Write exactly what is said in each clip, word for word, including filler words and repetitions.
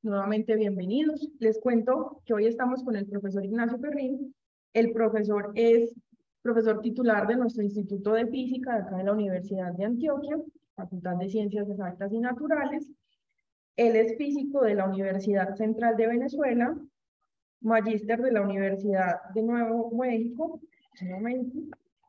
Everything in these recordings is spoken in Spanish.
Nuevamente bienvenidos. Les cuento que hoy estamos con el profesor Ignacio Perrín. El profesor es profesor titular de nuestro Instituto de Física de acá de la Universidad de Antioquia, Facultad de Ciencias Exactas y Naturales. Él es físico de la Universidad Central de Venezuela, magíster de la Universidad de Nuevo México, un momento.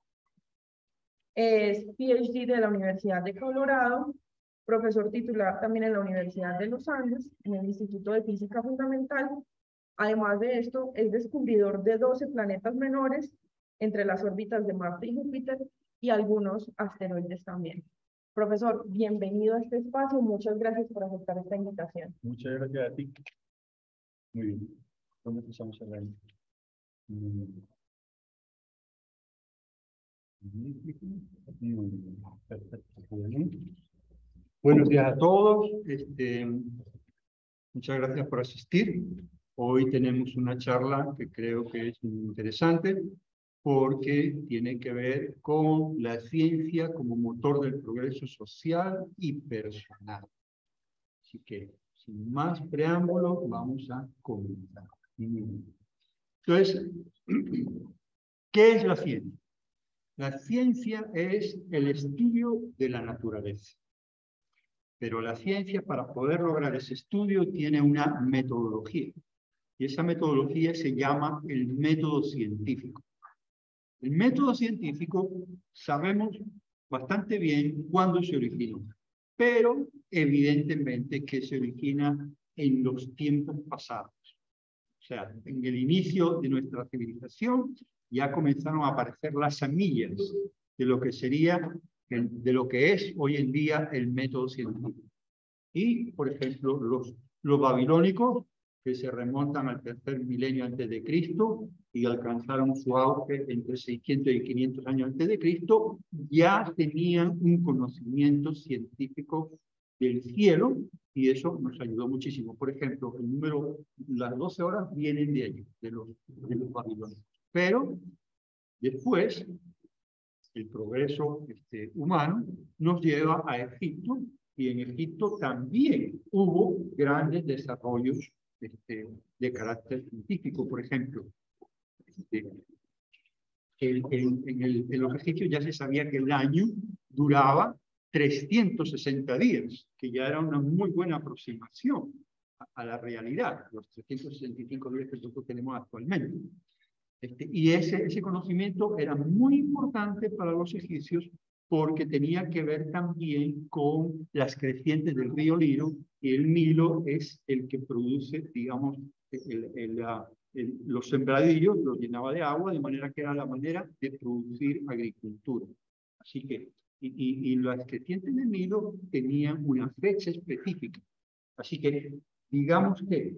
Es P H D de la Universidad de Colorado, profesor titular también en la Universidad de los Andes, en el Instituto de Física Fundamental. Además de esto, es descubridor de doce planetas menores entre las órbitas de Marte y Júpiter y algunos asteroides también. Profesor, bienvenido a este espacio. Muchas gracias por aceptar esta invitación. Muchas gracias a ti. Muy bien. ¿Dónde empezamos a hablar? Mm. Perfecto. Buenos días a todos. Este, muchas gracias por asistir. Hoy tenemos una charla que creo que es muy interesante porque tiene que ver con la ciencia como motor del progreso social y personal. Así que, sin más preámbulos, vamos a comenzar. Entonces, ¿qué es la ciencia? La ciencia es el estudio de la naturaleza. Pero la ciencia, para poder lograr ese estudio, tiene una metodología. Y esa metodología se llama el método científico. El método científico sabemos bastante bien cuándo se originó, pero evidentemente que se origina en los tiempos pasados. O sea, en el inicio de nuestra civilización ya comenzaron a aparecer las semillas de lo que sería, el, de lo que es hoy en día el método científico. Y, por ejemplo, los, los babilónicos, que se remontan al tercer milenio antes de Cristo y alcanzaron su auge entre seiscientos y quinientos años antes de Cristo, ya tenían un conocimiento científico del cielo y eso nos ayudó muchísimo. Por ejemplo, el número, las doce horas vienen de allí, de los, de los babilónicos. Pero después, el progreso este, humano nos lleva a Egipto y en Egipto también hubo grandes desarrollos este, de carácter científico. Por ejemplo, este, el, el, en, el, en los egipcios ya se sabía que el año duraba trescientos sesenta días, que ya era una muy buena aproximación a, a la realidad, los trescientos sesenta y cinco días que nosotros tenemos actualmente. Este, y ese, ese conocimiento era muy importante para los egipcios porque tenía que ver también con las crecientes del río Nilo, y el Nilo es el que produce, digamos, el, el, el, los sembradillos, los llenaba de agua, de manera que era la manera de producir agricultura. Así que, y, y, y las crecientes del Nilo tenían una fecha específica. Así que, digamos que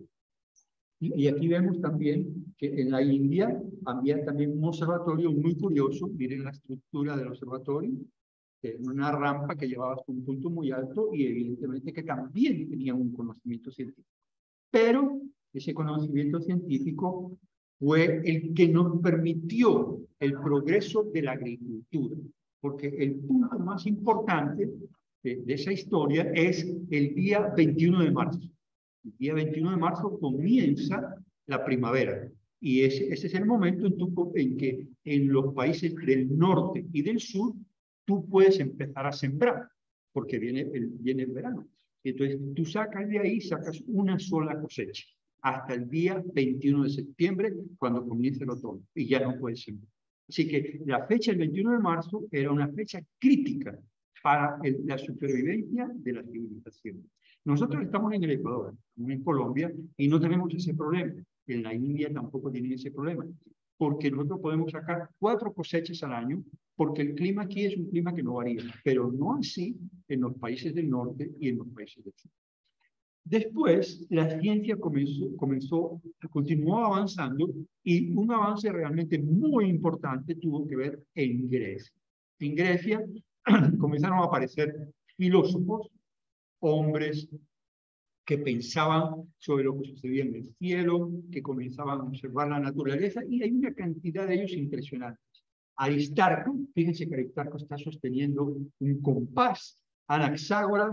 Y aquí vemos también que en la India había también un observatorio muy curioso. Miren la estructura del observatorio, que era una rampa que llevaba hasta un punto muy alto y evidentemente que también tenía un conocimiento científico. Pero ese conocimiento científico fue el que nos permitió el progreso de la agricultura. Porque el punto más importante de, de esa historia es el día veintiuno de marzo. El día veintiuno de marzo comienza la primavera y ese, ese es el momento en, tu, en que en los países del norte y del sur tú puedes empezar a sembrar porque viene el, viene el verano. Y entonces tú sacas de ahí, sacas una sola cosecha hasta el día veintiuno de septiembre cuando comienza el otoño y ya no puedes sembrar. Así que la fecha del veintiuno de marzo era una fecha crítica para el, la supervivencia de la civilización. Nosotros estamos en el Ecuador, en Colombia, y no tenemos ese problema. En la India tampoco tienen ese problema, porque nosotros podemos sacar cuatro cosechas al año, porque el clima aquí es un clima que no varía, pero no así en los países del norte y en los países del sur. Después, la ciencia comenzó, comenzó, continuó avanzando, y un avance realmente muy importante tuvo que ver en Grecia. En Grecia comenzaron a aparecer filósofos, hombres que pensaban sobre lo que sucedía en el cielo, que comenzaban a observar la naturaleza, y hay una cantidad de ellos impresionantes. Aristarco, fíjense que Aristarco está sosteniendo un compás. Anaxágoras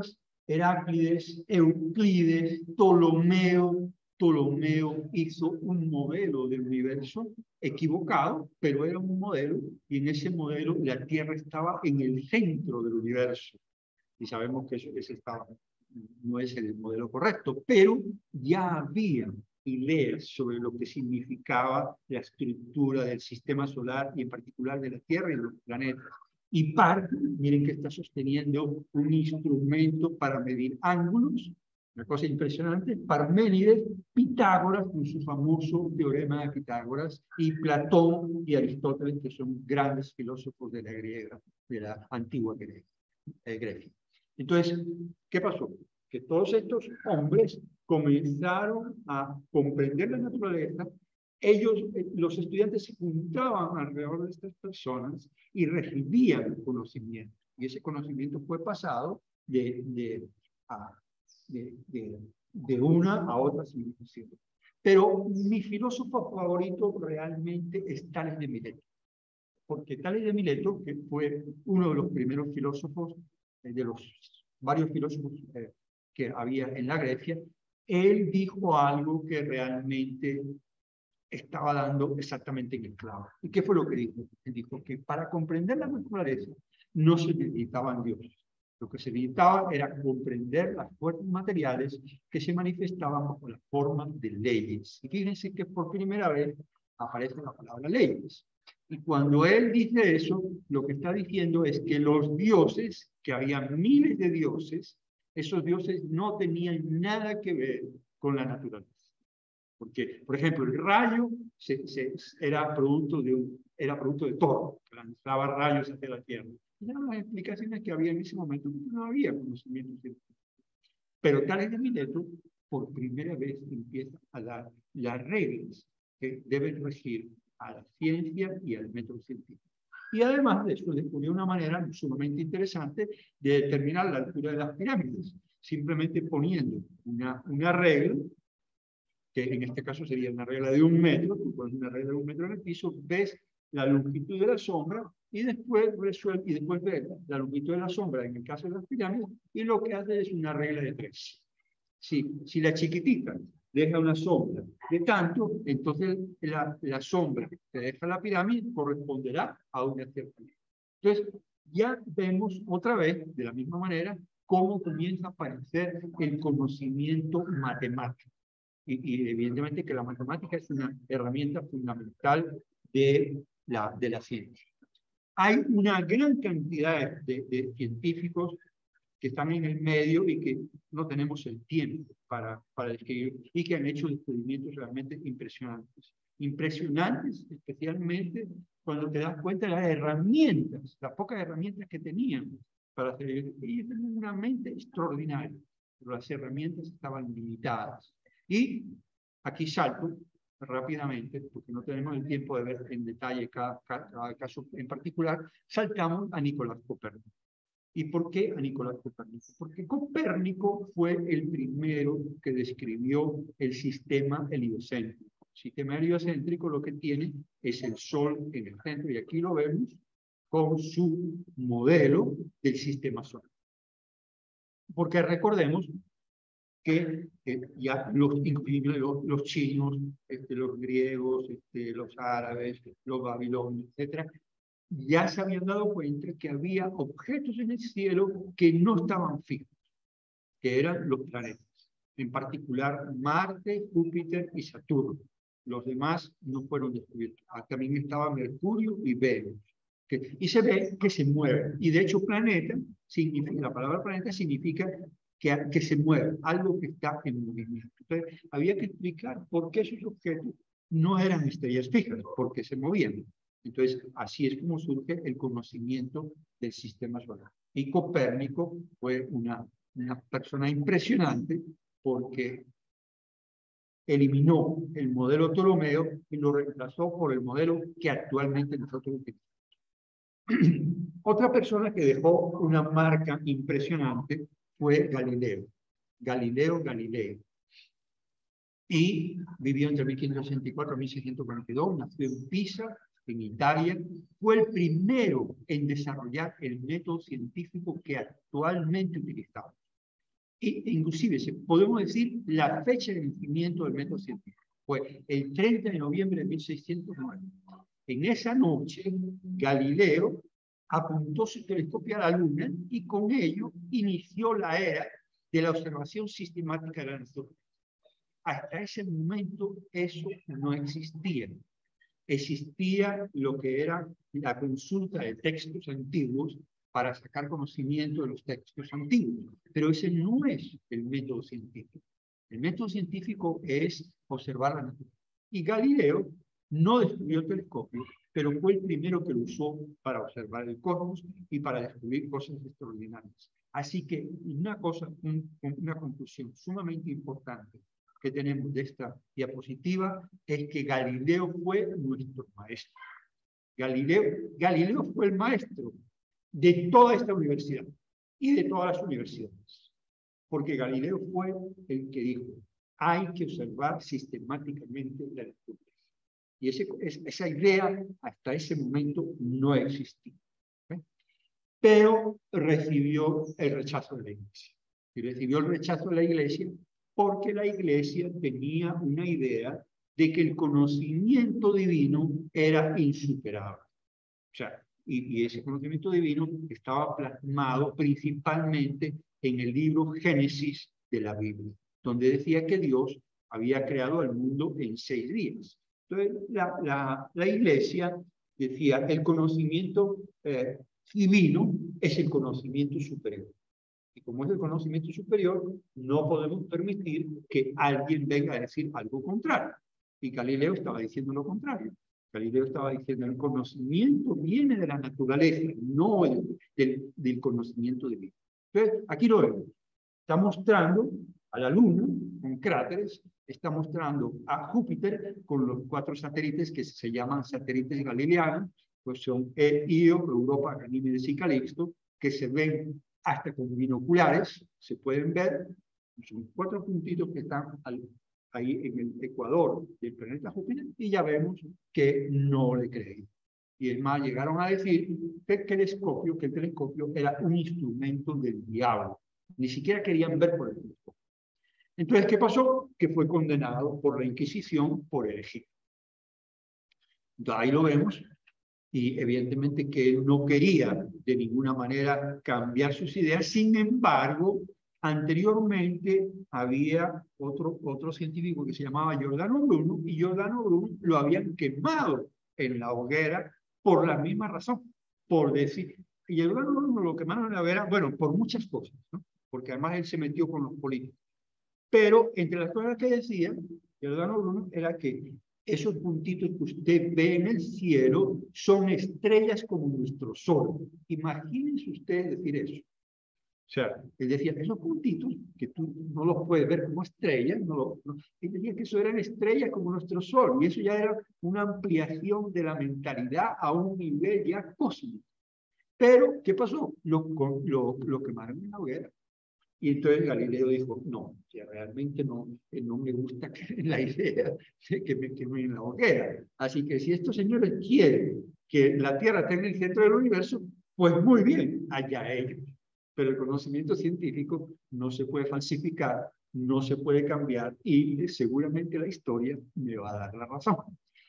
Heráclides, Euclides, Ptolomeo. Ptolomeo hizo un modelo del universo equivocado, pero era un modelo, y en ese modelo la Tierra estaba en el centro del universo. Y sabemos que eso, ese estaba, no es el modelo correcto, pero ya había ideas sobre lo que significaba la estructura del sistema solar y en particular de la Tierra y de los planetas. Y Parco, miren que está sosteniendo un instrumento para medir ángulos, una cosa impresionante, Parménides, Pitágoras con su famoso teorema de Pitágoras, y Platón y Aristóteles, que son grandes filósofos de la griega, de la antigua Grecia. Entonces, ¿qué pasó? Que todos estos hombres comenzaron a comprender la naturaleza. Ellos, los estudiantes se juntaban alrededor de estas personas y recibían conocimiento. Y ese conocimiento fue pasado de, de, a, de, de, de una a otra civilización. Pero mi filósofo favorito realmente es Tales de Mileto. Porque Tales de Mileto, que fue uno de los primeros filósofos, eh, de los varios filósofos eh, que había en la Grecia, él dijo algo que realmente estaba dando exactamente en el clavo. ¿Y qué fue lo que dijo? Él dijo que para comprender la naturaleza no se necesitaban dioses. Lo que se necesitaba era comprender las fuerzas materiales que se manifestaban bajo la forma de leyes. Y fíjense que por primera vez aparece la palabra leyes. Y cuando él dice eso, lo que está diciendo es que los dioses, que había miles de dioses, esos dioses no tenían nada que ver con la naturaleza. Porque, por ejemplo, el rayo se, se, era, producto de un, era producto de todo, que lanzaba rayos hacia la Tierra. Y eran las explicaciones que había en ese momento, no había conocimiento científico. Pero Tales de Mileto, por primera vez, empieza a dar las reglas que deben regir a la ciencia y al método científico. Y además de eso, descubrió una manera sumamente interesante de determinar la altura de las pirámides, simplemente poniendo una, una regla, que en este caso sería una regla de un metro, tú pones una regla de un metro en el piso, ves la longitud de la sombra y después resuelve, y después ves la longitud de la sombra en el caso de las pirámides, y lo que hace es una regla de tres. Si, si la chiquitita deja una sombra de tanto, entonces la, la sombra que deja la pirámide corresponderá a una cierta. Entonces, ya vemos otra vez, de la misma manera, cómo comienza a aparecer el conocimiento matemático. Y, y evidentemente que la matemática es una herramienta fundamental de la, de la ciencia. Hay una gran cantidad de, de científicos que están en el medio y que no tenemos el tiempo para, para describir, y que han hecho descubrimientos realmente impresionantes. Impresionantes, especialmente cuando te das cuenta de las herramientas, las pocas herramientas que tenían para hacer. Ellos tenían una mente extraordinaria, pero las herramientas estaban limitadas. Y aquí salto rápidamente, porque no tenemos el tiempo de ver en detalle cada, cada, cada caso en particular, saltamos a Nicolás Copérnico. ¿Y por qué a Nicolás Copérnico? Porque Copérnico fue el primero que describió el sistema heliocéntrico. El sistema heliocéntrico lo que tiene es el Sol en el centro, y aquí lo vemos con su modelo del sistema solar. Porque recordemos que eh, ya los, los, los chinos, este, los griegos, este, los árabes, los babilonios, etcétera, ya se habían dado cuenta que había objetos en el cielo que no estaban fijos, que eran los planetas, en particular Marte, Júpiter y Saturno. Los demás no fueron descubiertos. Ah, también estaba Mercurio y Venus. Que, y se ve que se mueven. Y de hecho, planeta, significa, la palabra planeta significa que, que se mueve, algo que está en movimiento. Entonces, había que explicar por qué esos objetos no eran estrellas fijas, porque se movían. Entonces, así es como surge el conocimiento del sistema solar. Y Copérnico fue una, una persona impresionante porque eliminó el modelo Ptolomeo y lo reemplazó por el modelo que actualmente nosotros utilizamos. Otra persona que dejó una marca impresionante fue Galileo. Galileo Galilei. Y vivió entre mil quinientos sesenta y cuatro y mil seiscientos cuarenta y dos, nació en Pisa, en Italia. Fue el primero en desarrollar el método científico que actualmente utilizamos. E, inclusive, se, podemos decir la fecha de vencimiento del método científico. Fue el treinta de noviembre de mil seiscientos nueve. En esa noche, Galileo apuntó su telescopio a la Luna y con ello inició la era de la observación sistemática de la naturaleza. Hasta ese momento eso no existía. Existía lo que era la consulta de textos antiguos para sacar conocimiento de los textos antiguos. Pero ese no es el método científico. El método científico es observar la naturaleza. Y Galileo no descubrió el telescopio, pero fue el primero que lo usó para observar el cosmos y para descubrir cosas extraordinarias. Así que una cosa, un, una conclusión sumamente importante que tenemos de esta diapositiva es que Galileo fue nuestro maestro. Galileo, Galileo fue el maestro de toda esta universidad y de todas las universidades. Porque Galileo fue el que dijo, hay que observar sistemáticamente la naturaleza. Y ese, esa idea hasta ese momento no existía. ¿Eh? Pero recibió el rechazo de la Iglesia. Y recibió el rechazo de la Iglesia porque la Iglesia tenía una idea de que el conocimiento divino era insuperable. O sea, y, y ese conocimiento divino estaba plasmado principalmente en el libro Génesis de la Biblia, donde decía que Dios había creado el mundo en seis días. Entonces, la, la, la Iglesia decía, el conocimiento eh, divino es el conocimiento superior. Y como es el conocimiento superior, no podemos permitir que alguien venga a decir algo contrario. Y Galileo estaba diciendo lo contrario. Galileo estaba diciendo, el conocimiento viene de la naturaleza, no del, del, del conocimiento divino. Entonces, aquí lo vemos. Está mostrando a la Luna con cráteres, está mostrando a Júpiter con los cuatro satélites que se llaman satélites galileanos, pues son Io, Europa, Ganímedes y Calixto, que se ven hasta con binoculares, se pueden ver, son cuatro puntitos que están al, ahí en el ecuador del planeta Júpiter, y ya vemos que no le creen. Y es más, llegaron a decir que el telescopio, que el telescopio era un instrumento del diablo. Ni siquiera querían ver por el telescopio. Entonces, ¿qué pasó? Que fue condenado por la Inquisición por herejía. Entonces, ahí lo vemos. Y evidentemente que él no quería de ninguna manera cambiar sus ideas. Sin embargo, anteriormente había otro, otro científico que se llamaba Giordano Bruno, y Giordano Bruno lo habían quemado en la hoguera por la misma razón, por decir, y Giordano Bruno lo quemaron en la hoguera, bueno, por muchas cosas, ¿no? Porque además él se metió con los políticos. Pero entre las cosas que decía Giordano Bruno era que esos puntitos que usted ve en el cielo son estrellas como nuestro sol. Imagínense ustedes decir eso. O sea, él decía, esos puntitos que tú no los puedes ver como estrellas, no, lo, no, él decía que eso eran estrellas como nuestro sol, y eso ya era una ampliación de la mentalidad a un nivel ya cósmico. Pero, ¿qué pasó? Lo, lo, lo quemaron en la hoguera. Y entonces Galileo dijo, no, que realmente no, no me gusta la idea de que me quemen en la hoguera. Así que si estos señores quieren que la Tierra tenga el centro del universo, pues muy bien, allá ellos. Pero el conocimiento científico no se puede falsificar, no se puede cambiar, y seguramente la historia me va a dar la razón.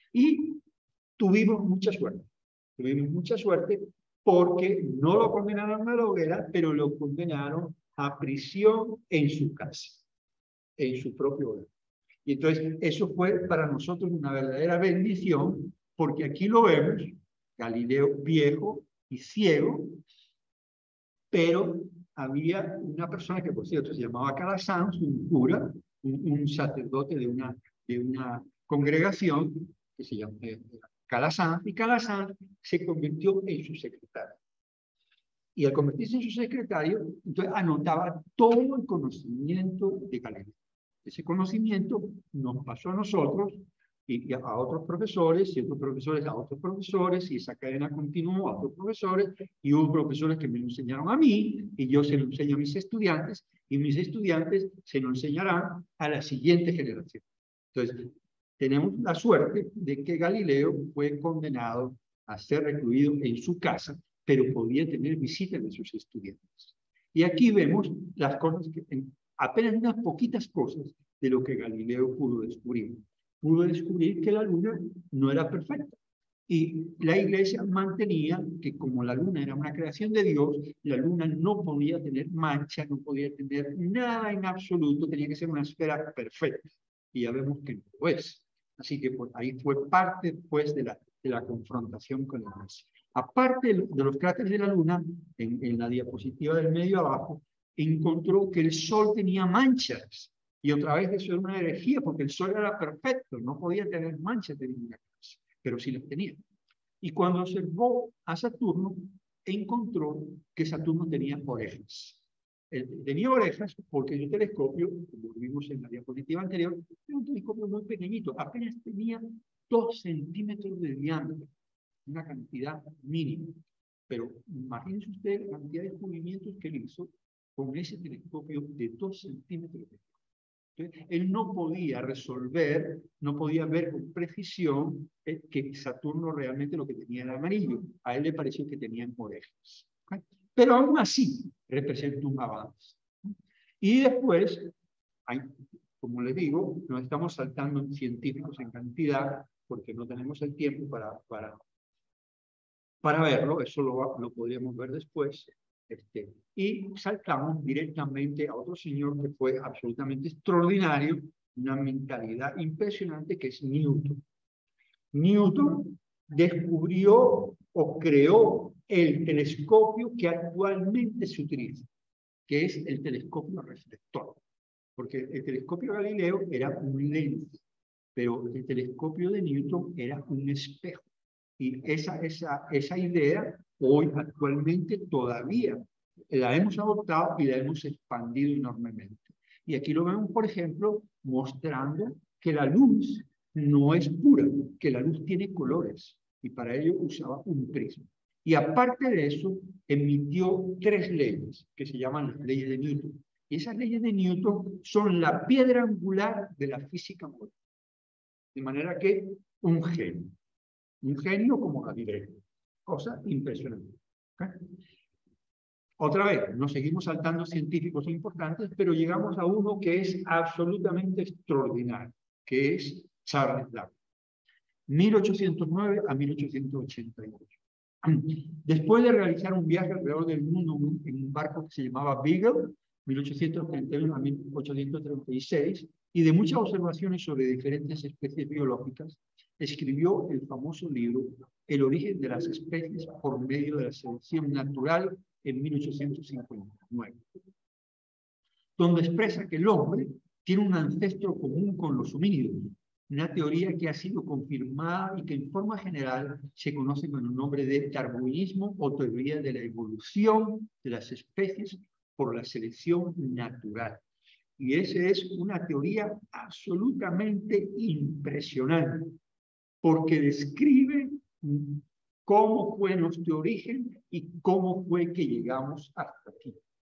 Y tuvimos mucha suerte. Tuvimos mucha suerte porque no lo condenaron a la hoguera, pero lo condenaron a prisión en su casa, en su propio hogar. Y entonces eso fue para nosotros una verdadera bendición, porque aquí lo vemos, Galileo viejo y ciego, pero había una persona que, por cierto, se llamaba Calasanz, un cura, un, un sacerdote de una, de una congregación que se llama eh, Calasanz, y Calasanz se convirtió en su secretario. Y al convertirse en su secretario, entonces anotaba todo el conocimiento de Galileo. Ese conocimiento nos pasó a nosotros y, y a otros profesores, y otros profesores a otros profesores, y esa cadena continuó a otros profesores, y hubo profesores que me lo enseñaron a mí, y yo se lo enseño a mis estudiantes, y mis estudiantes se lo enseñarán a la siguiente generación. Entonces, tenemos la suerte de que Galileo fue condenado a ser recluido en su casa, pero podía tener visitas de sus estudiantes. Y aquí vemos las cosas, que, apenas unas poquitas cosas de lo que Galileo pudo descubrir. Pudo descubrir que la luna no era perfecta. Y la iglesia mantenía que como la luna era una creación de Dios, la luna no podía tener mancha, no podía tener nada en absoluto, tenía que ser una esfera perfecta. Y ya vemos que no lo es. Así que pues, ahí fue parte pues, de, la, de la confrontación con la iglesia. Aparte de los cráteres de la luna, en, en la diapositiva del medio abajo, encontró que el sol tenía manchas. Y otra vez eso era una herejía, porque el sol era perfecto, no podía tener manchas de ninguna clase, pero sí las tenía. Y cuando observó a Saturno, encontró que Saturno tenía orejas. Él tenía orejas porque el telescopio, como vimos en la diapositiva anterior, era un telescopio muy pequeñito, apenas tenía dos centímetros de diámetro, una cantidad mínima. Pero imagínense ustedes la cantidad de descubrimientos que él hizo con ese telescopio de dos centímetros de diámetro. Entonces, él no podía resolver, no podía ver con precisión eh, que Saturno realmente lo que tenía era amarillo. A él le pareció que tenían orejas. ¿Okay? Pero aún así representa un avance. Y después, hay, como les digo, no estamos saltando en científicos en cantidad, porque no tenemos el tiempo para, para, para verlo, eso lo, lo podríamos ver después. Este, y saltamos directamente a otro señor que fue absolutamente extraordinario, una mentalidad impresionante, que es Newton. Newton descubrió o creó el telescopio que actualmente se utiliza, que es el telescopio reflector. Porque el telescopio Galileo era un lente, pero el telescopio de Newton era un espejo. Y esa, esa, esa idea hoy actualmente todavía la hemos adoptado y la hemos expandido enormemente. Y aquí lo vemos, por ejemplo, mostrando que la luz no es pura, que la luz tiene colores, y para ello usaba un prisma. Y aparte de eso, emitió tres leyes, que se llaman las leyes de Newton. Y esas leyes de Newton son la piedra angular de la física moderna. De manera que un genio. Un genio como Galileo. Cosa impresionante. ¿Okay? Otra vez, nos seguimos saltando científicos importantes, pero llegamos a uno que es absolutamente extraordinario, que es Charles Darwin. mil ochocientos nueve a mil ochocientos ochenta y ocho. Después de realizar un viaje alrededor del mundo en un barco que se llamaba Beagle, mil ochocientos treinta y uno a mil ochocientos treinta y seis, y de muchas observaciones sobre diferentes especies biológicas, escribió el famoso libro El origen de las especies por medio de la selección natural en mil ochocientos cincuenta y nueve, donde expresa que el hombre tiene un ancestro común con los homínidos, una teoría que ha sido confirmada y que en forma general se conoce con el nombre de darwinismo o teoría de la evolución de las especies por la selección natural. Y esa es una teoría absolutamente impresionante, porque describe cómo fue nuestro origen y cómo fue que llegamos hasta aquí.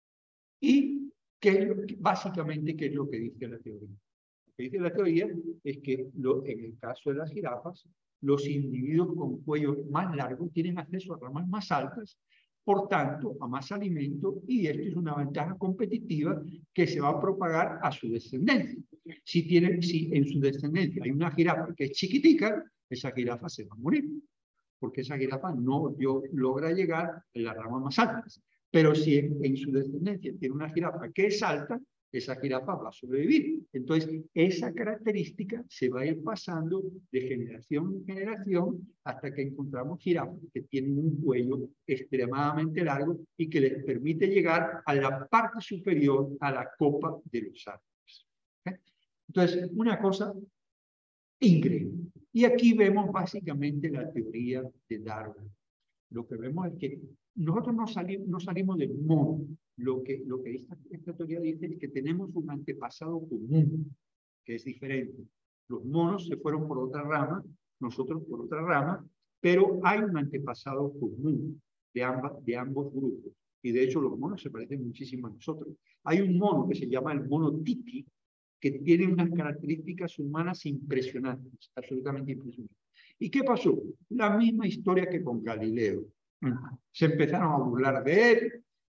Y qué es lo que, básicamente, qué es lo que dice la teoría. Lo que dice la teoría es que lo, en el caso de las jirafas, los individuos con cuello más largo tienen acceso a ramas más altas, por tanto, a más alimento, y esto es una ventaja competitiva que se va a propagar a su descendencia. Si, tiene, si en su descendencia hay una jirafa que es chiquitica, esa jirafa se va a morir, porque esa jirafa no yo, logra llegar a las ramas más altas. Pero si en, en su descendencia tiene una jirafa que es alta, esa jirafa va a sobrevivir. Entonces, esa característica se va a ir pasando de generación en generación hasta que encontramos jirafas que tienen un cuello extremadamente largo y que les permite llegar a la parte superior, a la copa de los árboles. ¿Okay? Entonces, una cosa increíble. Y aquí vemos básicamente la teoría de Darwin. Lo que vemos es que nosotros no, sali no salimos del mono. Lo que, lo que esta, esta teoría dice es que tenemos un antepasado común, que es diferente. Los monos se fueron por otra rama, nosotros por otra rama, pero hay un antepasado común de, ambas, de ambos grupos. Y de hecho los monos se parecen muchísimo a nosotros. Hay un mono que se llama el mono Titi, que tiene unas características humanas impresionantes, absolutamente impresionantes. ¿Y qué pasó? La misma historia que con Galileo. Se empezaron a burlar de él,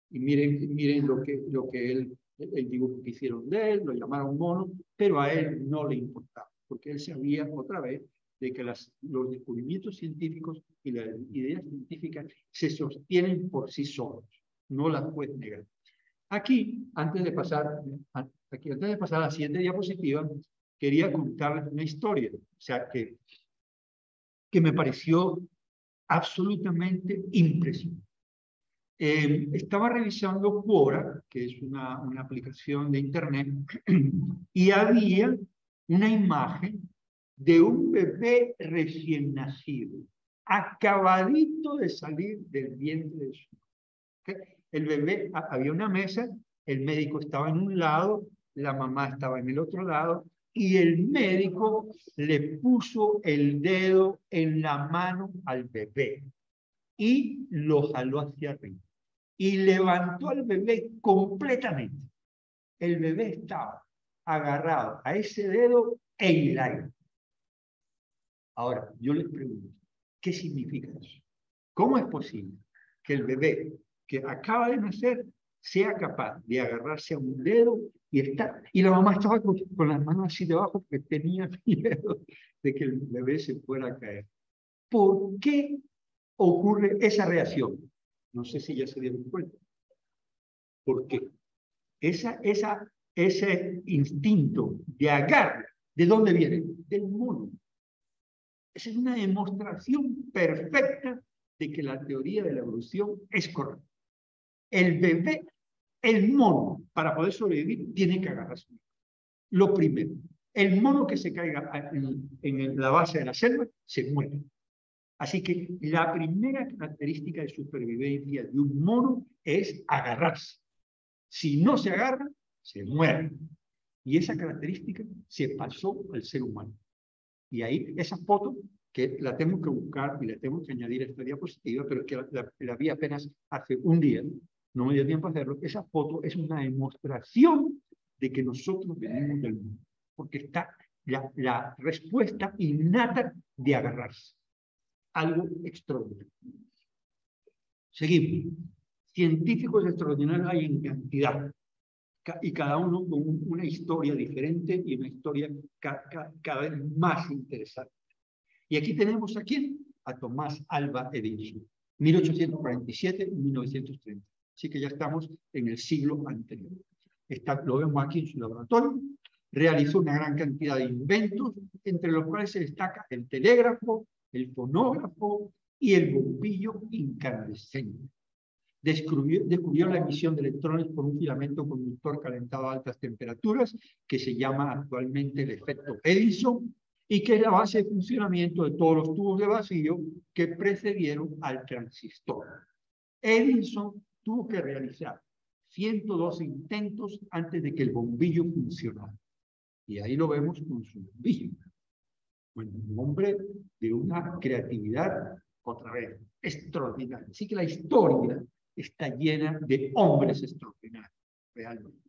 y miren, miren lo que, lo que él, el dibujo que hicieron de él, lo llamaron mono, pero a él no le importaba, porque él sabía otra vez de que las, los descubrimientos científicos y las ideas científicas se sostienen por sí solos, no las puedes negar. Aquí, antes de pasar, aquí, antes de pasar a la siguiente diapositiva, quería contarles una historia, o sea, que, que me pareció absolutamente impresionante. Eh, estaba revisando Quora, que es una, una aplicación de internet, y había una imagen de un bebé recién nacido, acabadito de salir del vientre de su madre. ¿Okay? El bebé, había una mesa, el médico estaba en un lado, la mamá estaba en el otro lado, y el médico le puso el dedo en la mano al bebé y lo jaló hacia arriba. Y levantó al bebé completamente. El bebé estaba agarrado a ese dedo en el aire. Ahora, yo les pregunto, ¿qué significa eso? ¿Cómo es posible que el bebé que acaba de nacer sea capaz de agarrarse a un dedo y estar... Y la mamá estaba con, con las manos así debajo porque tenía miedo de que el bebé se fuera a caer. ¿Por qué ocurre esa reacción? No sé si ya se dieron cuenta. ¿Por qué? Esa, esa, ese instinto de agarre, ¿de dónde viene? Del mono. Esa es una demostración perfecta de que la teoría de la evolución es correcta. El bebé, el mono, para poder sobrevivir, tiene que agarrarse. Lo primero, el mono que se caiga en, en la base de la selva se muere. Así que la primera característica de supervivencia de un mono es agarrarse. Si no se agarra, se muere. Y esa característica se pasó al ser humano. Y ahí, esa foto, que la tengo que buscar y la tengo que añadir a esta diapositiva, pero que la, la, la vi apenas hace un día, no me dio tiempo a hacerlo, esa foto es una demostración de que nosotros venimos del mundo. Porque está la, la respuesta innata de agarrarse. Algo extraordinario. Seguimos. Científicos extraordinarios hay en cantidad, y cada uno con una historia diferente y una historia ca ca cada vez más interesante. Y aquí tenemos a quién? A Tomás Alva Edison, mil ochocientos cuarenta y siete a mil novecientos treinta. Así que ya estamos en el siglo anterior. Está, lo vemos aquí en su laboratorio. Realizó una gran cantidad de inventos, entre los cuales se destaca el telégrafo, el fonógrafo y el bombillo incandescente. Descubrió, descubrió la emisión de electrones por un filamento conductor calentado a altas temperaturas, que se llama actualmente el efecto Edison, y que es la base de funcionamiento de todos los tubos de vacío que precedieron al transistor. Edison tuvo que realizar ciento doce intentos antes de que el bombillo funcionara. Y ahí lo vemos con su bombillo. Bueno, un hombre de una creatividad, otra vez, extraordinaria. Así que la historia está llena de hombres extraordinarios, realmente.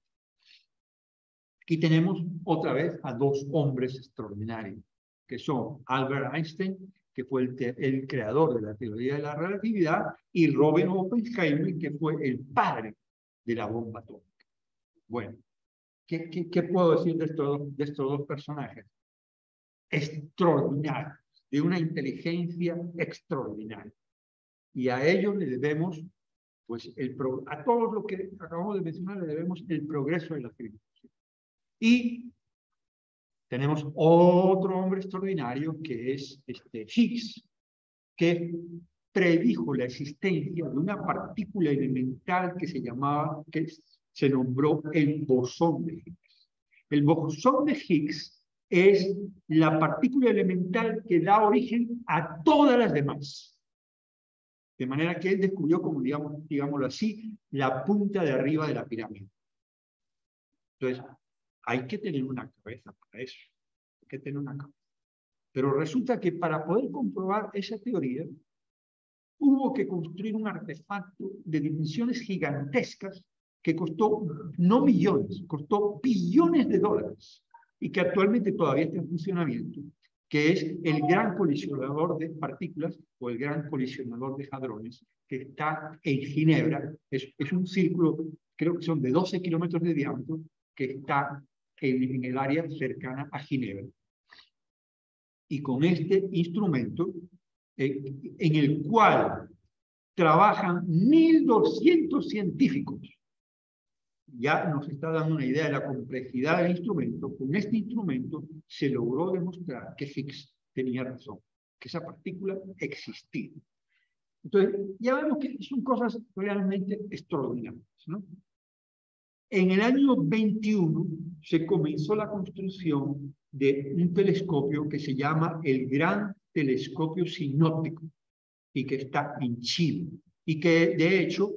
Aquí tenemos otra vez a dos hombres extraordinarios, que son Albert Einstein, que fue el, el creador de la teoría de la relatividad, y Robert Oppenheimer, que fue el padre de la bomba atómica. Bueno, ¿qué, qué, qué puedo decir de estos, de estos dos personajes? Extraordinarios, de una inteligencia extraordinaria. Y a ellos le debemos, pues, el pro, a todos los que acabamos de mencionar, le debemos el progreso de la civilización. Y tenemos otro hombre extraordinario que es este, Higgs, que predijo la existencia de una partícula elemental que se llamaba, que se nombró el bosón de Higgs. El bosón de Higgs es la partícula elemental que da origen a todas las demás. De manera que él descubrió, como digamos, digámoslo así, la punta de arriba de la pirámide. Entonces, hay que tener una cabeza para eso. Hay que tener una cabeza. Pero resulta que para poder comprobar esa teoría, hubo que construir un artefacto de dimensiones gigantescas que costó no millones, costó billones de dólares y que actualmente todavía está en funcionamiento, que es el gran colisionador de partículas o el gran colisionador de hadrones, que está en Ginebra. Es, es un círculo, creo que son de doce kilómetros de diámetro, que está en, en el área cercana a Ginebra. Y con este instrumento, eh, en el cual trabajan mil doscientos científicos, ya nos está dando una idea de la complejidad del instrumento. Con este instrumento se logró demostrar que Higgs tenía razón, que esa partícula existía. Entonces, ya vemos que son cosas realmente extraordinarias, ¿no? En el año veintiuno se comenzó la construcción de un telescopio que se llama el Gran Telescopio Sinóptico y que está en Chile y que de hecho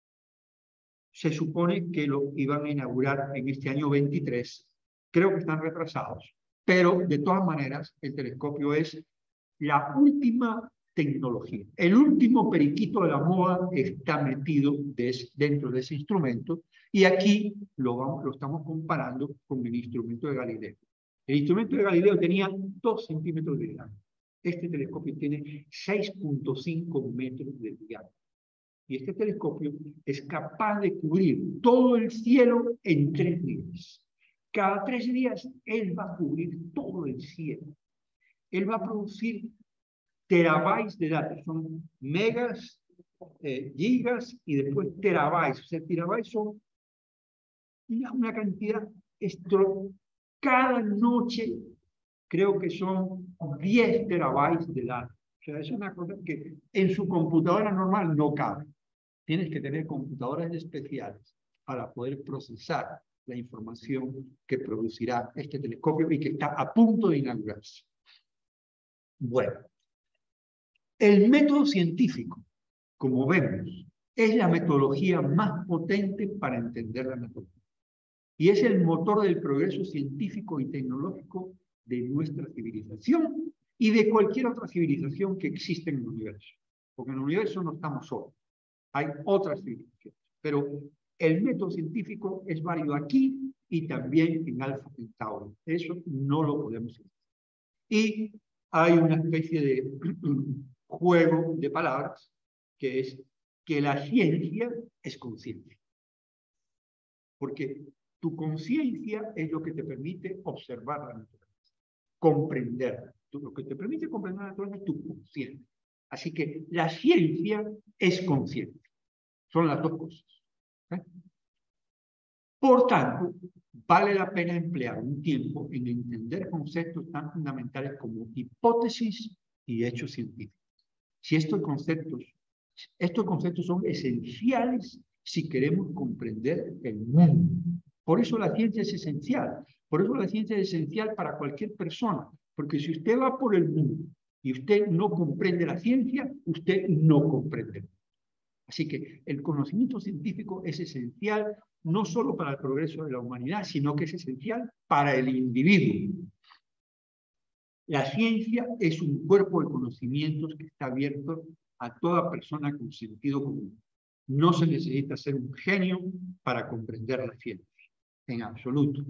se supone que lo iban a inaugurar en este año veintitrés. Creo que están retrasados, pero de todas maneras el telescopio es la última tecnología. El último periquito de la moda está metido des, dentro de ese instrumento y aquí lo, vamos, lo estamos comparando con el instrumento de Galileo. El instrumento de Galileo tenía dos centímetros de diámetro. Este telescopio tiene seis punto cinco metros de diámetro. Y este telescopio es capaz de cubrir todo el cielo en tres días. Cada tres días él va a cubrir todo el cielo. Él va a producir terabytes de datos. Son megas, eh, gigas y después terabytes. O sea, terabytes son una, una cantidad extra. Cada noche creo que son diez terabytes de datos. O sea, es una cosa que en su computadora normal no cabe. Tienes que tener computadoras especiales para poder procesar la información que producirá este telescopio y que está a punto de inaugurarse. Bueno, el método científico, como vemos, es la metodología más potente para entender la naturaleza. Y es el motor del progreso científico y tecnológico de nuestra civilización y de cualquier otra civilización que existe en el universo. Porque en el universo no estamos solos. Hay otras civilizaciones, pero el método científico es válido aquí y también en Alfa Centauri. Eso no lo podemos hacer. Y hay una especie de juego de palabras que es que la ciencia es conciencia. Porque tu conciencia es lo que te permite observar la naturaleza, comprenderla. Lo que te permite comprender la naturaleza es tu conciencia. Así que la ciencia es conciencia. Son las dos cosas. ¿Eh? Por tanto, vale la pena emplear un tiempo en entender conceptos tan fundamentales como hipótesis y hechos científicos. Si estos conceptos, estos conceptos son esenciales si queremos comprender el mundo. Por eso la ciencia es esencial. Por eso la ciencia es esencial para cualquier persona. Porque si usted va por el mundo y usted no comprende la ciencia, usted no comprende. Así que el conocimiento científico es esencial no solo para el progreso de la humanidad, sino que es esencial para el individuo. La ciencia es un cuerpo de conocimientos que está abierto a toda persona con sentido común. No se necesita ser un genio para comprender la ciencia, en absoluto.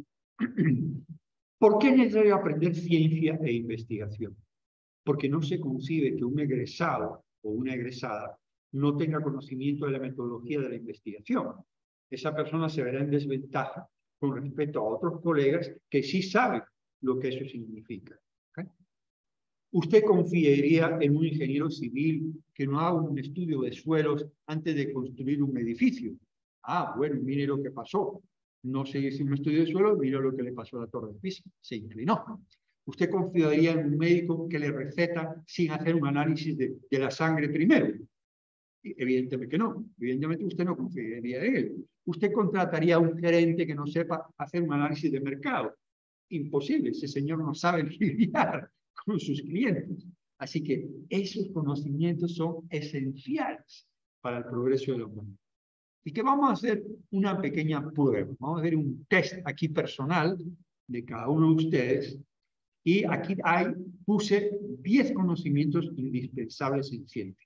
¿Por qué es necesario aprender ciencia e investigación? Porque no se concibe que un egresado o una egresada no tenga conocimiento de la metodología de la investigación. Esa persona se verá en desventaja con respecto a otros colegas que sí saben lo que eso significa. ¿Okay? ¿Usted confiaría en un ingeniero civil que no haga un estudio de suelos antes de construir un edificio? Ah, bueno, mire lo que pasó. No se hizo un estudio de suelos, mire lo que le pasó a la Torre de Pisa. Se inclinó. ¿Usted confiaría en un médico que le receta sin hacer un análisis de, de la sangre primero? Evidentemente que no. Evidentemente usted no confiaría en él. ¿Usted contrataría a un gerente que no sepa hacer un análisis de mercado? Imposible. Ese señor no sabe lidiar con sus clientes. Así que esos conocimientos son esenciales para el progreso de la humanidad. Y que vamos a hacer una pequeña prueba. Vamos a hacer un test aquí personal de cada uno de ustedes. Y aquí hay, puse diez conocimientos indispensables en ciencia.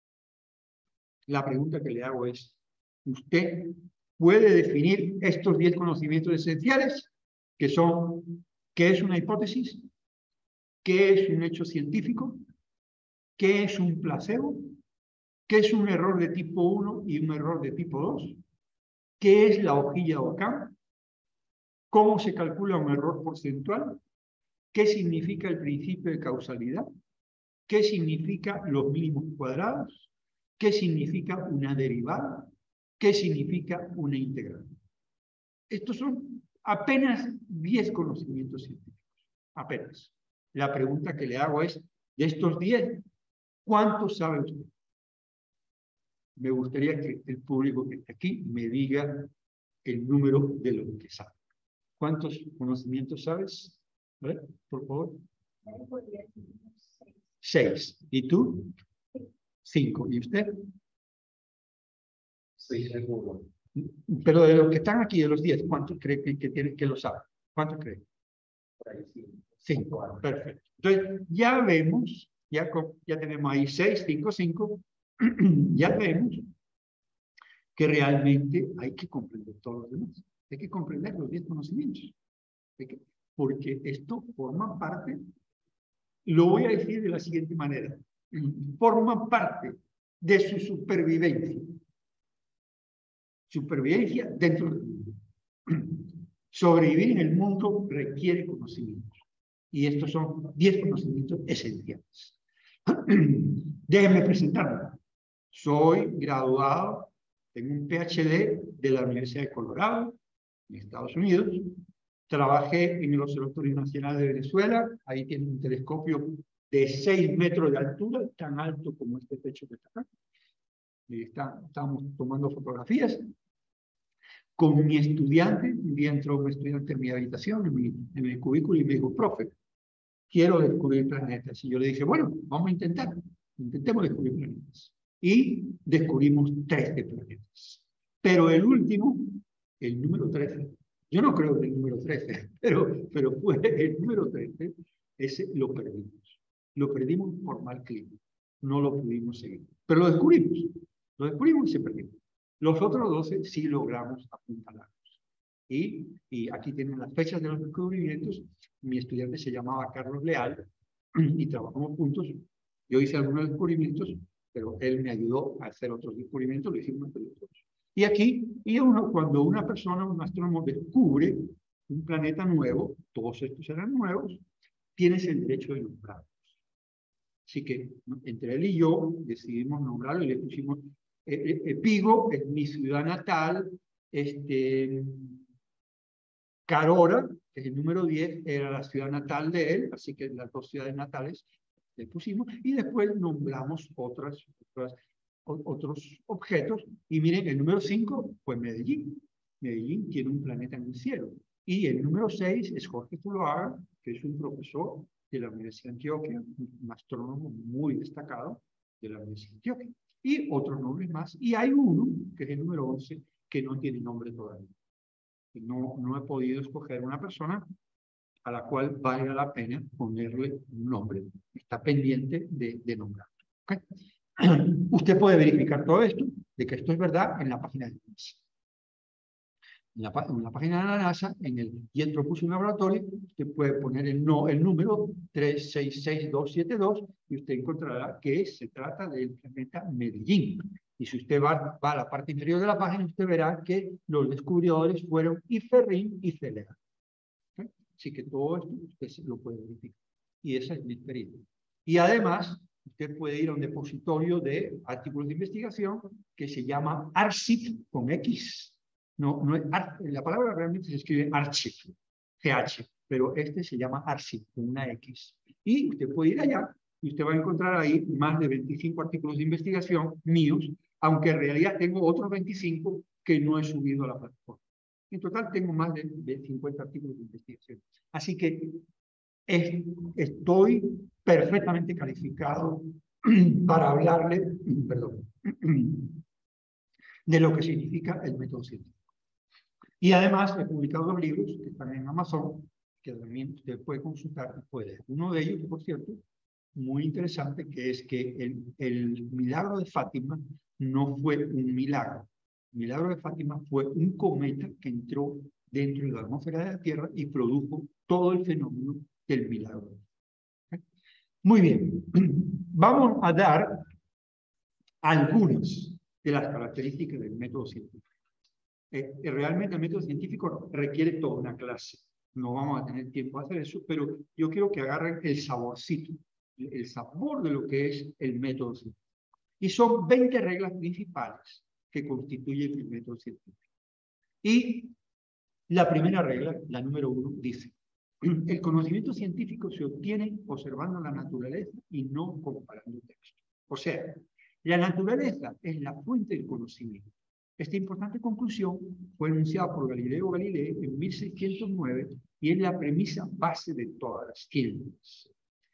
La pregunta que le hago es, ¿usted puede definir estos diez conocimientos esenciales? Que son, ¿qué es una hipótesis? ¿Qué es un hecho científico? ¿Qué es un placebo? ¿Qué es un error de tipo uno y un error de tipo dos? ¿Qué es la hojilla Occam? ¿Cómo se calcula un error porcentual? ¿Qué significa el principio de causalidad? ¿Qué significa los mínimos cuadrados? ¿Qué significa una derivada? ¿Qué significa una integral? Estos son apenas diez conocimientos científicos. Apenas. La pregunta que le hago es, de estos diez, ¿cuántos sabe usted? Me gustaría que el público que está aquí me diga el número de lo que sabe. ¿Cuántos conocimientos sabes? A ver, por favor. Seis. ¿Y tú? Cinco. ¿Y usted? Seis seguro. Pero de los que están aquí, de los diez, ¿cuántos cree que, que, tiene, que lo sabe? ¿Cuántos cree? Cinco. Perfecto. Entonces, ya vemos, ya, con, ya tenemos ahí seis, cinco, cinco, ya vemos que realmente hay que comprender todos los demás. Hay que comprender los diez conocimientos. Que, porque esto forma parte, lo voy a decir de la siguiente manera, forma parte de su supervivencia. Supervivencia dentro del mundo. Sobrevivir en el mundo requiere conocimientos. Y estos son diez conocimientos esenciales. Déjenme presentarme. Soy graduado en un P H D de la Universidad de Colorado, en Estados Unidos. Trabajé en el Observatorio Nacional de Venezuela. Ahí tiene un telescopio de seis metros de altura, tan alto como este techo que está acá. Y está, estamos tomando fotografías. Con mi estudiante, un día entró un estudiante en mi habitación, en mi, en mi cubículo, y me dijo, profe, quiero descubrir planetas. Y yo le dije, bueno, vamos a intentar. Intentemos descubrir planetas. Y descubrimos trece planetas. Pero el último, el número trece, yo no creo en el número trece, pero, pero fue el número trece, ese lo perdimos. Lo perdimos por mal clima. No lo pudimos seguir. Pero lo descubrimos. Lo descubrimos y se perdió. Los otros doce sí logramos apuntalarlos. Y, y aquí tienen las fechas de los descubrimientos. Mi estudiante se llamaba Carlos Leal y trabajamos juntos. Yo hice algunos descubrimientos, pero él me ayudó a hacer otros descubrimientos, lo hicimos entre los dos. Y aquí, y uno, cuando una persona, un astrónomo, descubre un planeta nuevo, todos estos eran nuevos, tienes el derecho de nombrarlos. Así que entre él y yo decidimos nombrarlo y le pusimos eh, eh, Vigo, es mi ciudad natal, este, Carora, que es el número diez, era la ciudad natal de él, así que las dos ciudades natales le pusimos, y después nombramos otras, otras, otros objetos, y miren, el número cinco fue Medellín. Medellín tiene un planeta en el cielo. Y el número seis es Jorge Zuloaga, que es un profesor de la Universidad de Antioquia, un astrónomo muy destacado de la Universidad de Antioquia. Y otros nombres más. Y hay uno, que es el número once, que no tiene nombre todavía. No, no he podido escoger una persona a la cual valga la pena ponerle un nombre. Está pendiente de, de nombrar. ¿Okay? Usted puede verificar todo esto, de que esto es verdad, en la página de la NASA. En la, en la página de la NASA, en el Jet Propulsion Laboratory, usted puede poner el, no, el número tres seis seis dos siete dos y usted encontrará que se trata del planeta Medellín. Y si usted va, va a la parte inferior de la página, usted verá que los descubridores fueron Iferrín y Celera. ¿Okay? Así que todo esto usted lo puede verificar. Y esa es mi experiencia. Y además, usted puede ir a un depositorio de artículos de investigación que se llama ARXIV con X. No, no es, la palabra realmente se escribe Archive, G H, pero este se llama Archive, con una X. Y usted puede ir allá y usted va a encontrar ahí más de veinticinco artículos de investigación míos, aunque en realidad tengo otros veinticinco que no he subido a la plataforma. En total tengo más de, de cincuenta artículos de investigación. Así que es, estoy perfectamente calificado para hablarle, perdón, de lo que significa el método científico. Y además he publicado dos libros que están en Amazon, que también usted puede consultar y puede leer. Uno de ellos, por cierto, muy interesante, que es que el, el milagro de Fátima no fue un milagro. El milagro de Fátima fue un cometa que entró dentro de la atmósfera de la Tierra y produjo todo el fenómeno del milagro. ¿Okay? Muy bien. Vamos a dar algunas de las características del método científico. Eh, realmente el método científico requiere toda una clase. No vamos a tener tiempo a hacer eso, pero yo quiero que agarren el saborcito, el sabor de lo que es el método científico. Y son veinte reglas principales que constituyen el método científico. Y la primera regla, la número uno, dice: el conocimiento científico se obtiene observando la naturaleza y no comparando textos. O sea, la naturaleza es la fuente del conocimiento. Esta importante conclusión fue enunciada por Galileo Galilei en mil seiscientos nueve y es la premisa base de todas las ciencias.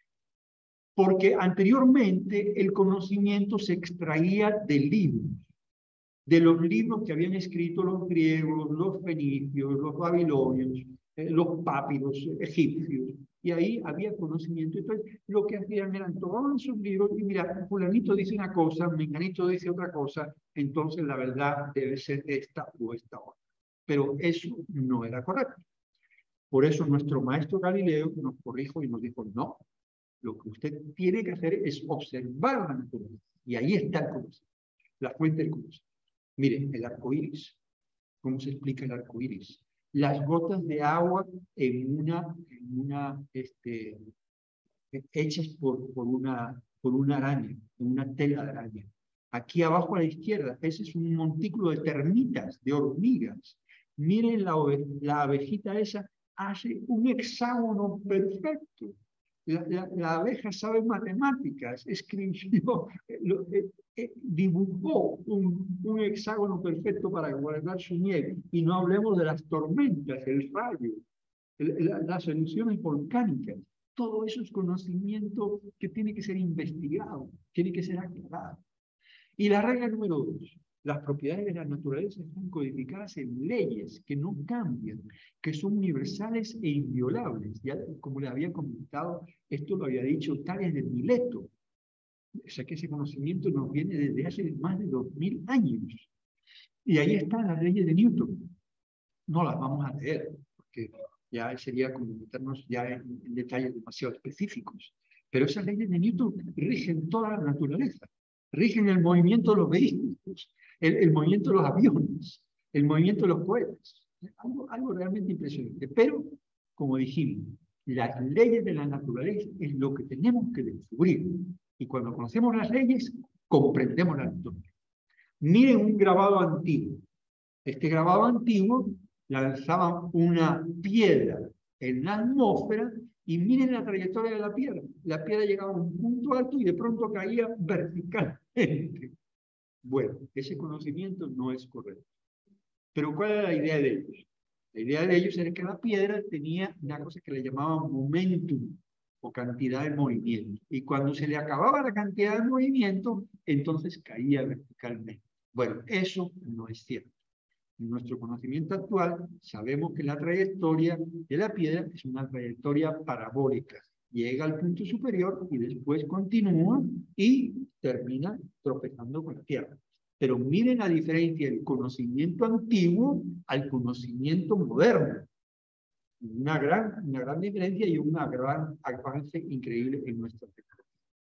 Porque anteriormente el conocimiento se extraía de libros, de los libros que habían escrito los griegos, los fenicios, los babilonios, eh, los papiros egipcios, y ahí había conocimiento. Entonces, lo que hacían eran todos esos libros y mira, fulanito dice una cosa, menganito dice otra cosa, entonces la verdad debe ser esta o esta otra. Pero eso no era correcto. Por eso nuestro maestro Galileo nos corrijo y nos dijo: no, lo que usted tiene que hacer es observar la naturaleza. Y ahí está el conocimiento, la fuente del conocimiento. Miren, el arco iris. ¿Cómo se explica el arco iris? Las gotas de agua en una, en una este, hechas por, por, una, por una araña, en una tela de araña. Aquí abajo a la izquierda, ese es un montículo de termitas, de hormigas. Miren la, la abejita esa, hace un hexágono perfecto. La, la, la abeja sabe matemáticas, escribió, lo, eh, eh, dibujó un, un hexágono perfecto para guardar su miel. Y no hablemos de las tormentas, el rayo, el, la, las erupciones volcánicas. Todo eso es conocimiento que tiene que ser investigado, tiene que ser aclarado. Y la regla número dos: las propiedades de la naturaleza están codificadas en leyes que no cambian, que son universales e inviolables. Ya, como les había comentado, esto lo había dicho Tales de Mileto. O sea que ese conocimiento nos viene desde hace más de dos mil años. Y ahí están las leyes de Newton. No las vamos a leer, porque ya sería como meternos ya en, en detalles demasiado específicos. Pero esas leyes de Newton rigen toda la naturaleza. Rigen el movimiento de los vehículos, el, el movimiento de los aviones, el movimiento de los cohetes. Algo, algo realmente impresionante. Pero, como dijimos, las leyes de la naturaleza es lo que tenemos que descubrir. Y cuando conocemos las leyes, comprendemos la naturaleza. Miren un grabado antiguo. Este grabado antiguo lanzaban una piedra en la atmósfera y miren la trayectoria de la piedra. La piedra llegaba a un punto alto y de pronto caía verticalmente. Bueno, ese conocimiento no es correcto. Pero ¿cuál era la idea de ellos? La idea de ellos era que la piedra tenía una cosa que le llamaban momentum, o cantidad de movimiento. Y cuando se le acababa la cantidad de movimiento, entonces caía verticalmente. Bueno, eso no es cierto. En nuestro conocimiento actual, sabemos que la trayectoria de la piedra es una trayectoria parabólica. Llega al punto superior y después continúa y termina tropezando con la tierra. Pero miren la diferencia del conocimiento antiguo al conocimiento moderno. Una gran, una gran diferencia y un gran avance increíble en nuestra tecnología.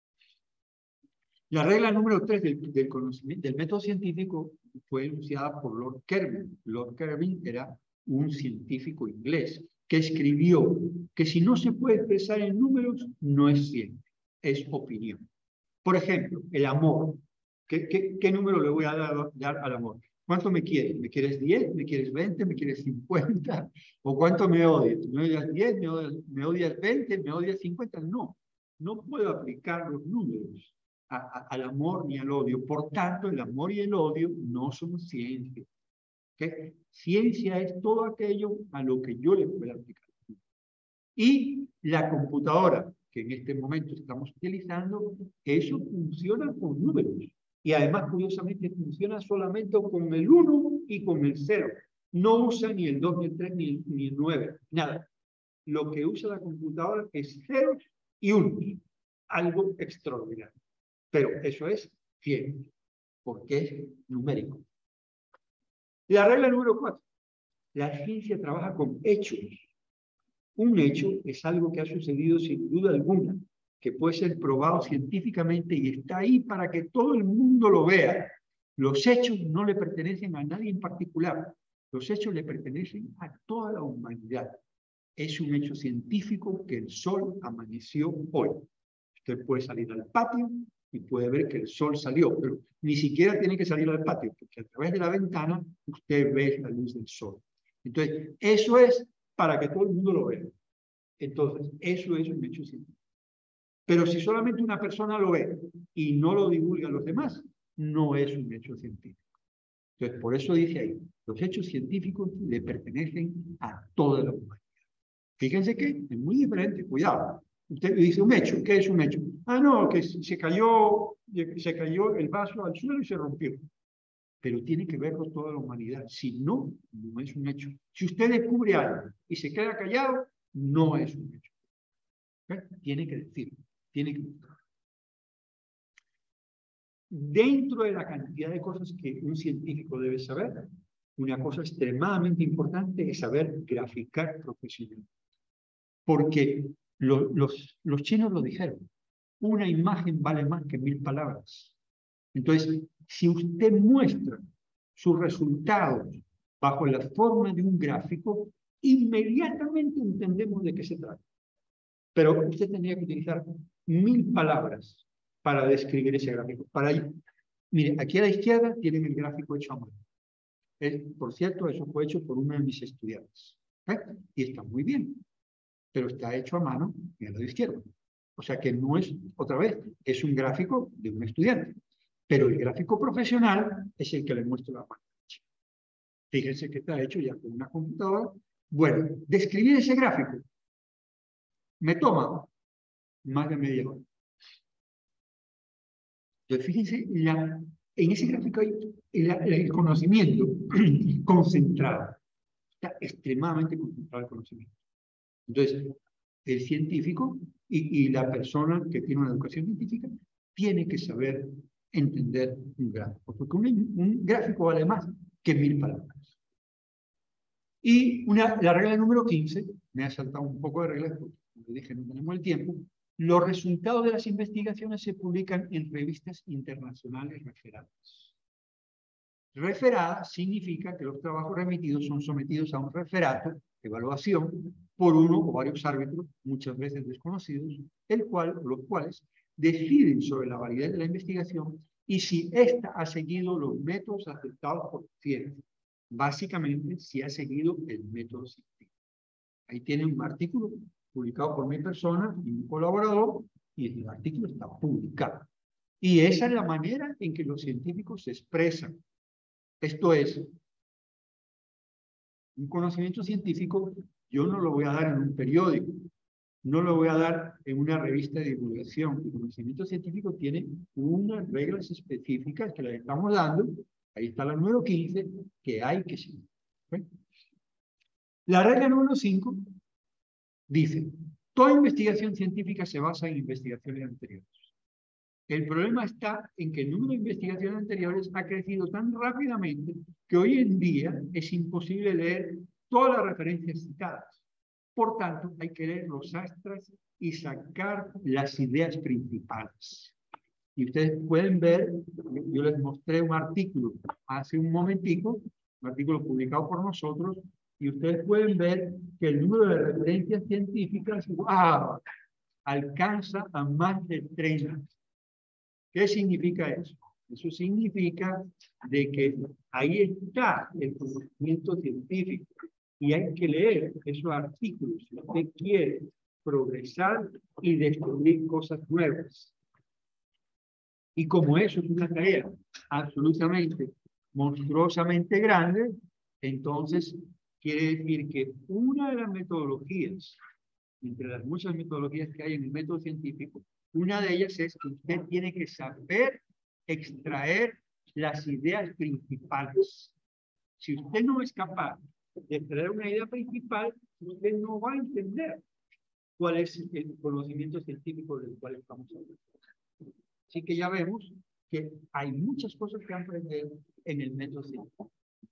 La regla número tres del, del, conocimiento, del método científico fue enunciada por Lord Kelvin. Lord Kelvin era un científico inglés que escribió que si no se puede expresar en números, no es ciencia, es opinión. Por ejemplo, el amor. ¿Qué, qué, qué número le voy a dar, dar al amor? ¿Cuánto me quieres? ¿Me quieres diez? ¿Me quieres veinte? ¿Me quieres cincuenta? ¿O cuánto me odias? ¿Me odias diez? ¿Me odias, me odias veinte? ¿Me odias cincuenta? No, no puedo aplicar los números a, a, al amor ni al odio. Por tanto, el amor y el odio no son ciencia. ¿Okay? Ciencia es todo aquello a lo que yo le puedo aplicar. Y la computadora que en este momento estamos utilizando, eso funciona con números. Y además, curiosamente, funciona solamente con el uno y con el cero. No usa ni el dos, ni el tres, ni, ni el nueve, nada. Lo que usa la computadora es ceros y unos. Algo extraordinario. Pero eso es ciencia, porque es numérico. La regla número cuatro. La ciencia trabaja con hechos. Un hecho es algo que ha sucedido sin duda alguna, que puede ser probado científicamente y está ahí para que todo el mundo lo vea. Los hechos no le pertenecen a nadie en particular. Los hechos le pertenecen a toda la humanidad. Es un hecho científico que el sol amaneció hoy. Usted puede salir al patio y puede ver que el sol salió, pero ni siquiera tiene que salir al patio, porque a través de la ventana usted ve la luz del sol. Entonces, eso es para que todo el mundo lo vea. Entonces, eso es un hecho científico. Pero si solamente una persona lo ve y no lo divulga a los demás, no es un hecho científico. Entonces, por eso dice ahí, los hechos científicos le pertenecen a toda la humanidad. Fíjense que es muy diferente, cuidado. Usted dice un hecho, ¿qué es un hecho? Ah, no, que se cayó, se cayó el vaso al suelo y se rompió. Pero tiene que verlo toda la humanidad. Si no, no es un hecho. Si usted descubre algo y se queda callado, no es un hecho. ¿Eh? Tiene que decirlo, tiene que decirlo. Dentro de la cantidad de cosas que un científico debe saber, una cosa extremadamente importante es saber graficar profesionalmente. Porque lo, los, los chinos lo dijeron, una imagen vale más que mil palabras. Entonces, si usted muestra sus resultados bajo la forma de un gráfico, inmediatamente entendemos de qué se trata. Pero usted tendría que utilizar mil palabras para describir ese gráfico. Para ir, mire, aquí a la izquierda tienen el gráfico hecho a mano. Eh, por cierto, eso fue hecho por uno de mis estudiantes. ¿Eh? Y está muy bien, pero está hecho a mano en el lado izquierdo. O sea que no es, otra vez, es un gráfico de un estudiante. Pero el gráfico profesional es el que le muestro la mano. Fíjense que está hecho ya con una computadora. Bueno, describir ese gráfico me toma más de media hora. Entonces, fíjense, la, en ese gráfico hay el, el conocimiento concentrado. Está extremadamente concentrado el conocimiento. Entonces, el científico y, y la persona que tiene una educación científica tiene que saber entender un gráfico, porque un, un gráfico vale más que mil palabras. Y una, la regla número quince, me ha saltado un poco de reglas, porque como dije, no tenemos el tiempo. Los resultados de las investigaciones se publican en revistas internacionales referadas. Referada significa que los trabajos remitidos son sometidos a un referato, evaluación, por uno o varios árbitros, muchas veces desconocidos, el cual, los cuales deciden sobre la validez de la investigación y si ésta ha seguido los métodos aceptados por la ciencia. Básicamente, si ha seguido el método científico. Ahí tienen un artículo publicado por mi persona y un colaborador, y el artículo está publicado. Y esa es la manera en que los científicos se expresan. Esto es, un conocimiento científico yo no lo voy a dar en un periódico, no lo voy a dar en una revista de divulgación. El conocimiento científico tiene unas reglas específicas que les estamos dando. Ahí está la número quince, que hay que seguir. ¿Okay? La regla número cinco dice, toda investigación científica se basa en investigaciones anteriores. El problema está en que el número de investigaciones anteriores ha crecido tan rápidamente que hoy en día es imposible leer todas las referencias citadas. Por tanto, hay que leer los astras y sacar las ideas principales. Y ustedes pueden ver, yo les mostré un artículo hace un momentico, un artículo publicado por nosotros, y ustedes pueden ver que el número de referencias científicas, ¡wow!, alcanza a más de treinta. ¿Qué significa eso? Eso significa de que ahí está el conocimiento científico y hay que leer esos artículos si usted quiere progresar y descubrir cosas nuevas. Y como eso es una tarea absolutamente, monstruosamente grande, entonces quiere decir que una de las metodologías, entre las muchas metodologías que hay en el método científico, una de ellas es que usted tiene que saber extraer las ideas principales. Si usted no es capaz de extraer una idea principal, usted no va a entender cuál es el conocimiento científico del cual estamos hablando. Así que ya vemos que hay muchas cosas que aprender en el método científico.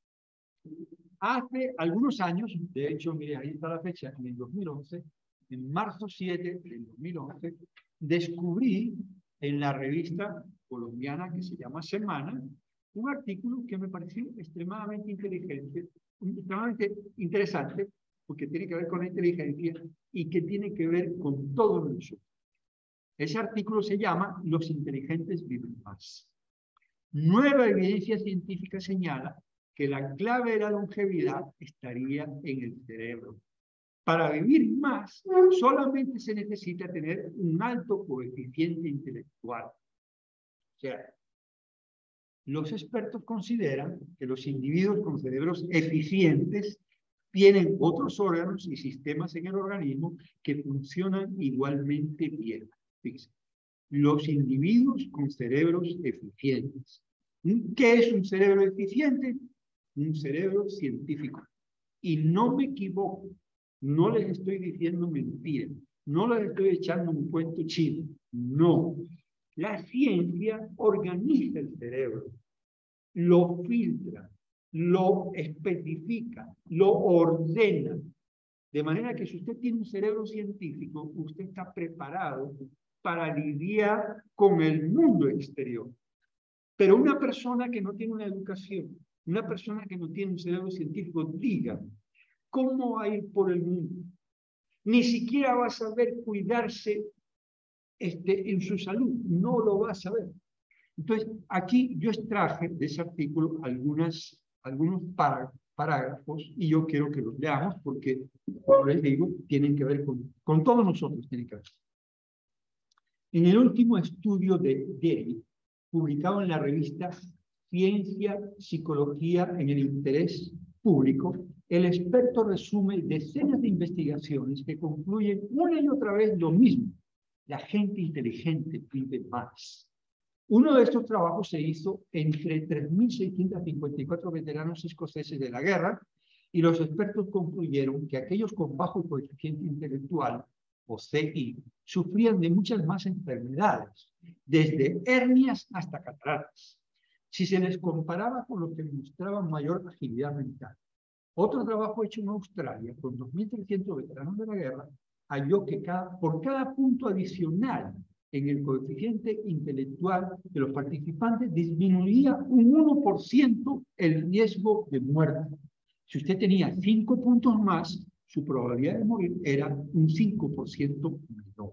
Hace algunos años, de hecho, mire, ahí está la fecha, en el dos mil once, en marzo siete del dos mil once, descubrí en la revista colombiana que se llama Semana un artículo que me pareció extremadamente inteligente, extremadamente interesante, porque tiene que ver con la inteligencia y que tiene que ver con todo nosotros. Ese artículo se llama Los inteligentes viven más. Nueva evidencia científica señala que la clave de la longevidad estaría en el cerebro. Para vivir más, solamente se necesita tener un alto coeficiente intelectual. O sea, los expertos consideran que los individuos con cerebros eficientes tienen otros órganos y sistemas en el organismo que funcionan igualmente bien. Fíjense, los individuos con cerebros eficientes. ¿Qué es un cerebro eficiente? Un cerebro científico. Y no me equivoco, no les estoy diciendo mentiras, no les estoy echando un cuento chino, no. La ciencia organiza el cerebro, lo filtra, lo especifica, lo ordena. De manera que si usted tiene un cerebro científico, usted está preparado para lidiar con el mundo exterior. Pero una persona que no tiene una educación, una persona que no tiene un cerebro científico, diga, ¿cómo va a ir por el mundo? Ni siquiera va a saber cuidarse este, en su salud, no lo va a saber. Entonces, aquí yo extraje de ese artículo algunas, algunos parágrafos y yo quiero que los leamos porque, como les digo, tienen que ver con, con todos nosotros. Tienen que ver. En el último estudio de Derry, publicado en la revista Ciencia, Psicología en el Interés Público, el experto resume decenas de investigaciones que concluyen una y otra vez lo mismo. La gente inteligente vive más. Uno de estos trabajos se hizo entre tres mil seiscientos cincuenta y cuatro veteranos escoceses de la guerra y los expertos concluyeron que aquellos con bajo coeficiente intelectual, o C I, sufrían de muchas más enfermedades, desde hernias hasta cataratas, si se les comparaba con los que mostraban mayor agilidad mental. Otro trabajo hecho en Australia, con dos mil trescientos veteranos de la guerra, halló que cada, por cada punto adicional en el coeficiente intelectual de los participantes disminuía un uno por ciento el riesgo de muerte. Si usted tenía cinco puntos más, su probabilidad de morir era un cinco por ciento menor.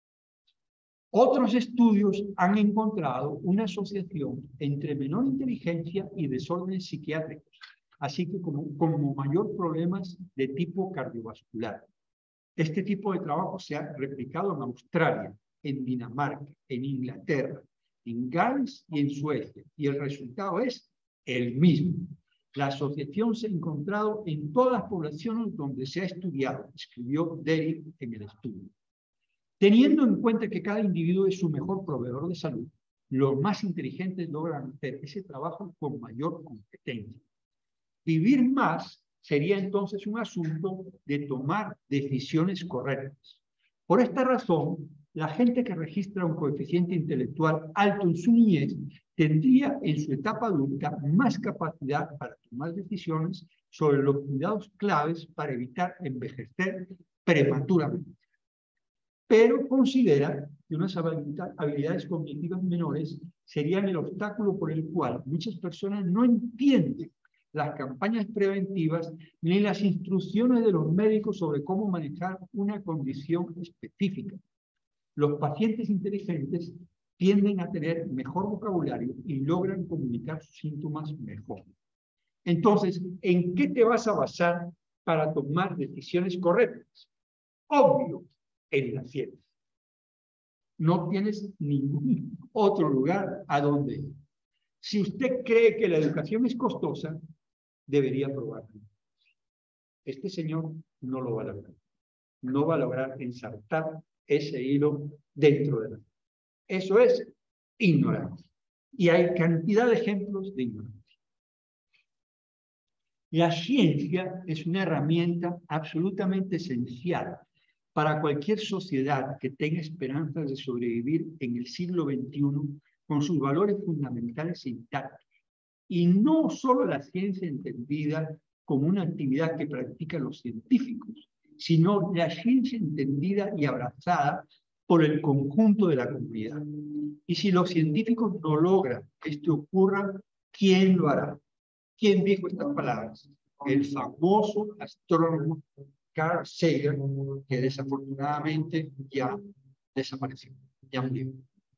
Otros estudios han encontrado una asociación entre menor inteligencia y desórdenes psiquiátricos, así que como, como mayor problemas de tipo cardiovascular. Este tipo de trabajo se ha replicado en Australia, en Dinamarca, en Inglaterra, en Gales y en Suecia, y el resultado es el mismo. La asociación se ha encontrado en todas las poblaciones donde se ha estudiado, escribió Derry en el estudio. Teniendo en cuenta que cada individuo es su mejor proveedor de salud, los más inteligentes logran hacer ese trabajo con mayor competencia. Vivir más sería entonces un asunto de tomar decisiones correctas. Por esta razón, la gente que registra un coeficiente intelectual alto en su niñez tendría en su etapa adulta más capacidad para tomar decisiones sobre los cuidados claves para evitar envejecer prematuramente. Pero considera que unas habilidades cognitivas menores serían el obstáculo por el cual muchas personas no entienden las campañas preventivas ni las instrucciones de los médicos sobre cómo manejar una condición específica. Los pacientes inteligentes tienden a tener mejor vocabulario y logran comunicar sus síntomas mejor. Entonces, ¿en qué te vas a basar para tomar decisiones correctas? Obvio, en la ciencia. No tienes ningún otro lugar a donde ir. Si usted cree que la educación es costosa, debería probarlo. Este señor no lo va a lograr. No va a lograr ensartar ese hilo dentro de la. Eso es ignorancia. Y hay cantidad de ejemplos de ignorancia. La ciencia es una herramienta absolutamente esencial para cualquier sociedad que tenga esperanzas de sobrevivir en el siglo veintiuno con sus valores fundamentales intactos. Y no solo la ciencia entendida como una actividad que practican los científicos, sino la ciencia entendida y abrazada por el conjunto de la comunidad. Y si los científicos no logran que esto ocurra, ¿quién lo hará? ¿Quién dijo estas palabras? El famoso astrónomo Carl Sagan, que desafortunadamente ya desapareció, ya murió.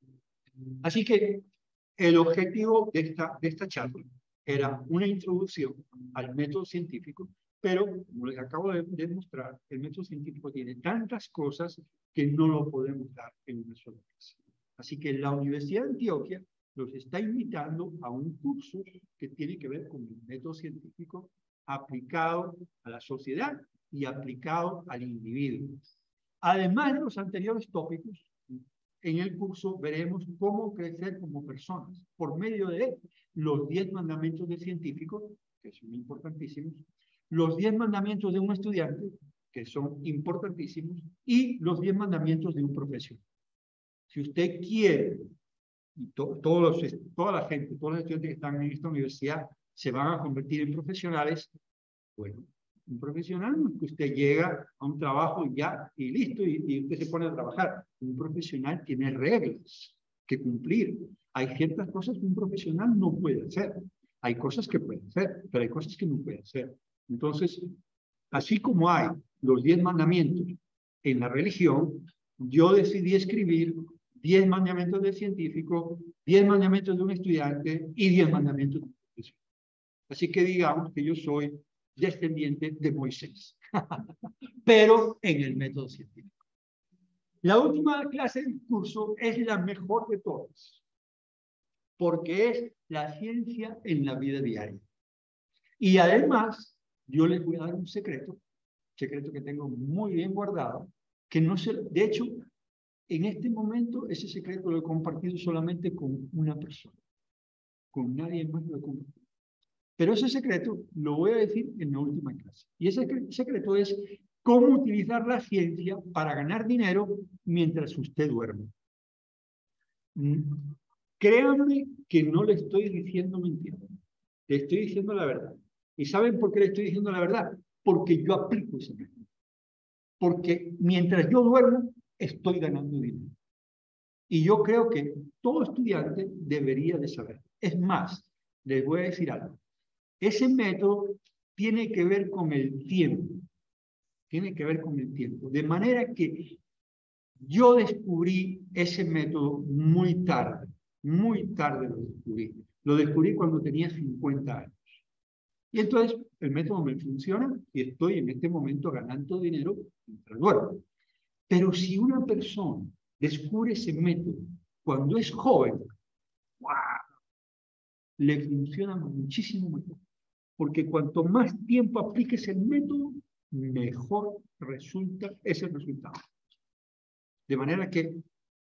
Así que el objetivo de esta, de esta charla era una introducción al método científico, pero, como les acabo de demostrar, el método científico tiene tantas cosas que no lo podemos dar en una sola clase. Así que la Universidad de Antioquia los está invitando a un curso que tiene que ver con el método científico aplicado a la sociedad y aplicado al individuo. Además de los anteriores tópicos, en el curso veremos cómo crecer como personas por medio de los diez mandamientos del científico, que son importantísimos, los diez mandamientos de un estudiante, que son importantísimos, y los diez mandamientos de un profesional. Si usted quiere, y to, todos los, toda la gente, todos los estudiantes que están en esta universidad se van a convertir en profesionales, bueno, un profesional no es que usted llega a un trabajo ya y listo, y, y usted se pone a trabajar. Un profesional tiene reglas que cumplir. Hay ciertas cosas que un profesional no puede hacer. Hay cosas que puede hacer, pero hay cosas que no puede hacer. Entonces, así como hay los diez mandamientos en la religión, yo decidí escribir diez mandamientos del científico, diez mandamientos de un estudiante y diez mandamientos de un profesional. Así que digamos que yo soy descendiente de Moisés, pero en el método científico. La última clase del curso es la mejor de todas, porque es la ciencia en la vida diaria. Y además, yo les voy a dar un secreto, secreto que tengo muy bien guardado, que no se, de hecho, en este momento ese secreto lo he compartido solamente con una persona, con nadie más lo he compartido. Pero ese secreto lo voy a decir en la última clase. Y ese secreto es cómo utilizar la ciencia para ganar dinero mientras usted duerme. Créanme que no le estoy diciendo mentira. Le estoy diciendo la verdad. ¿Y saben por qué le estoy diciendo la verdad? Porque yo aplico ese método. Porque mientras yo duermo, estoy ganando dinero. Y yo creo que todo estudiante debería de saber. Es más, les voy a decir algo. Ese método tiene que ver con el tiempo. Tiene que ver con el tiempo. De manera que yo descubrí ese método muy tarde. Muy tarde lo descubrí. Lo descubrí cuando tenía cincuenta años. Y entonces el método me funciona y estoy en este momento ganando dinero mientras duermo. Pero si una persona descubre ese método cuando es joven, ¡wow!, le funciona muchísimo mejor. Porque cuanto más tiempo apliques el método, mejor resulta ese resultado. De manera que,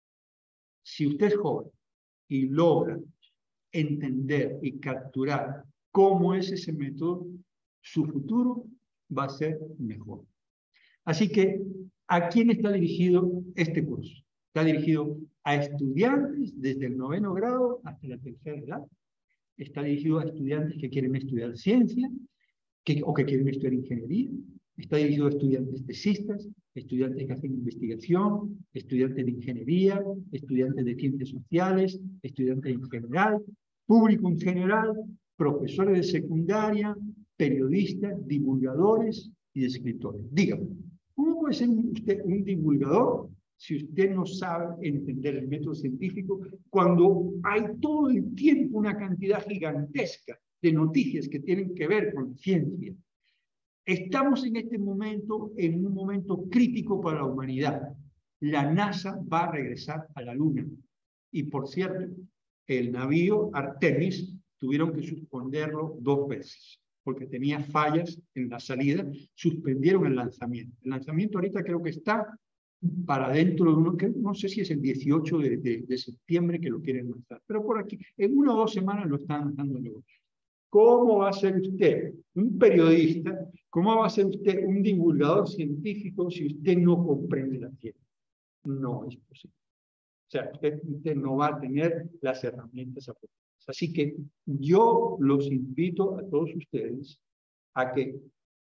si usted es joven y logra entender y capturar cómo es ese método, su futuro va a ser mejor. Así que, ¿a quién está dirigido este curso? Está dirigido a estudiantes desde el noveno grado hasta la tercera edad. Está dirigido a estudiantes que quieren estudiar ciencia que, o que quieren estudiar ingeniería. Está dirigido a estudiantes tesistas, estudiantes que hacen investigación, estudiantes de ingeniería, estudiantes de ciencias sociales, estudiantes en general, público en general, profesores de secundaria, periodistas, divulgadores y escritores. Dígame, ¿cómo puede ser usted un divulgador si usted no sabe entender el método científico cuando hay todo el tiempo una cantidad gigantesca de noticias que tienen que ver con ciencia? Estamos en este momento en un momento crítico para la humanidad. La NASA va a regresar a la Luna. Y por cierto, el navío Artemis tuvieron que suspenderlo dos veces, porque tenía fallas en la salida, suspendieron el lanzamiento. El lanzamiento ahorita creo que está para dentro de uno, que no sé si es el dieciocho de, de, de septiembre que lo quieren lanzar, pero por aquí, en una o dos semanas lo están lanzando luego. ¿Cómo va a ser usted un periodista? ¿Cómo va a ser usted un divulgador científico si usted no comprende la ciencia? No es posible. O sea, usted, usted no va a tener las herramientas apropiadas. Así que yo los invito a todos ustedes a que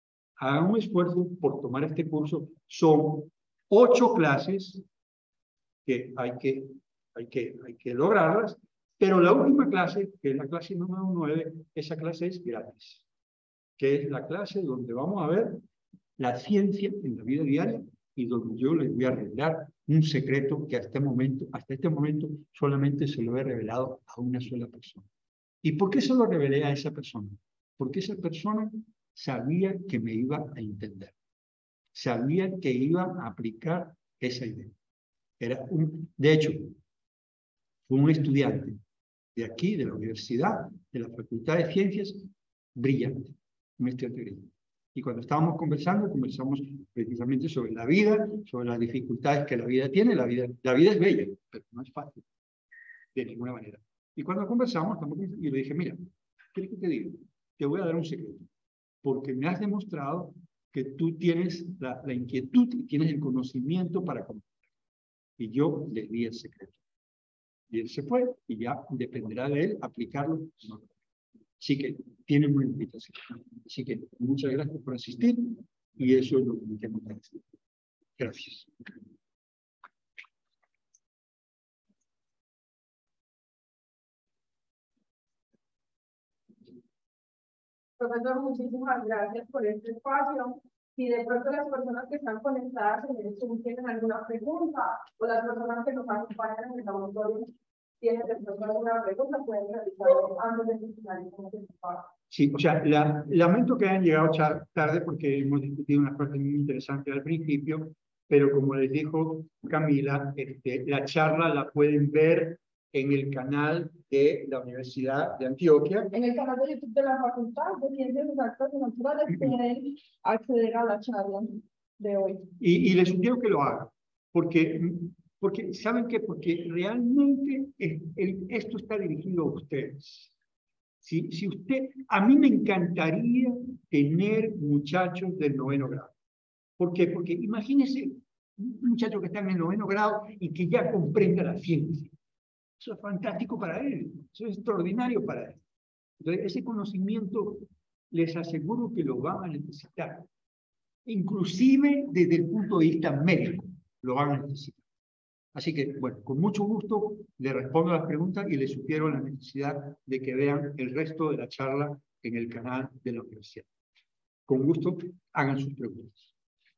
hagan un esfuerzo por tomar este curso. Son ocho clases que hay que, hay que, hay que lograrlas, pero la última clase, que es la clase número nueve, esa clase es gratis, que es la clase donde vamos a ver la ciencia en la vida diaria y donde yo les voy a revelar un secreto que hasta, este momento, hasta este momento solamente se lo he revelado a una sola persona. ¿Y por qué se lo revelé a esa persona? Porque esa persona sabía que me iba a entender, sabía que iba a aplicar esa idea. Era un, de hecho, fue un estudiante de aquí, de la universidad, de la Facultad de Ciencias, brillante, un estudiante brillante. Y cuando estábamos conversando, conversamos precisamente sobre la vida, sobre las dificultades que la vida tiene. La vida, la vida es bella, pero no es fácil, de ninguna manera. Y cuando conversamos, y le dije, mira, ¿quieres que te diga? Te voy a dar un secreto, porque me has demostrado que tú tienes la, la inquietud y tienes el conocimiento para comprender. Y yo le di el secreto. Y él se fue, y ya dependerá de él aplicarlo. Así que tienen una invitación. Así que muchas gracias por asistir, y eso es lo que queremos decir. Gracias. Profesor, muchísimas gracias por este espacio. Si de pronto las personas que están conectadas en el Zoom tienen alguna pregunta, o las personas que nos acompañan en el auditorio tienen de pronto alguna pregunta, pueden realizarlo antes de finalizar este espacio. Sí, o sea, la, lamento que hayan llegado tarde porque hemos discutido una parte muy interesante al principio, pero como les dijo Camila, este, la charla la pueden ver en el canal de la Universidad de Antioquia. En el canal de YouTube de la Facultad de Ciencias Exactas y Naturales pueden acceder a la charla de hoy. Y, y les sugiero que lo hagan, porque, porque ¿saben qué? Porque realmente el, el, esto está dirigido a ustedes. Si, si usted, a mí me encantaría tener muchachos del noveno grado. ¿Por qué? Porque imagínense un muchacho que está en el noveno grado y que ya comprenda la ciencia. Eso es fantástico para él, eso es extraordinario para él. Entonces, ese conocimiento les aseguro que lo van a necesitar. Inclusive desde el punto de vista médico, lo van a necesitar. Así que, bueno, con mucho gusto le respondo a las preguntas y les sugiero la necesidad de que vean el resto de la charla en el canal de la universidad. Con gusto, hagan sus preguntas.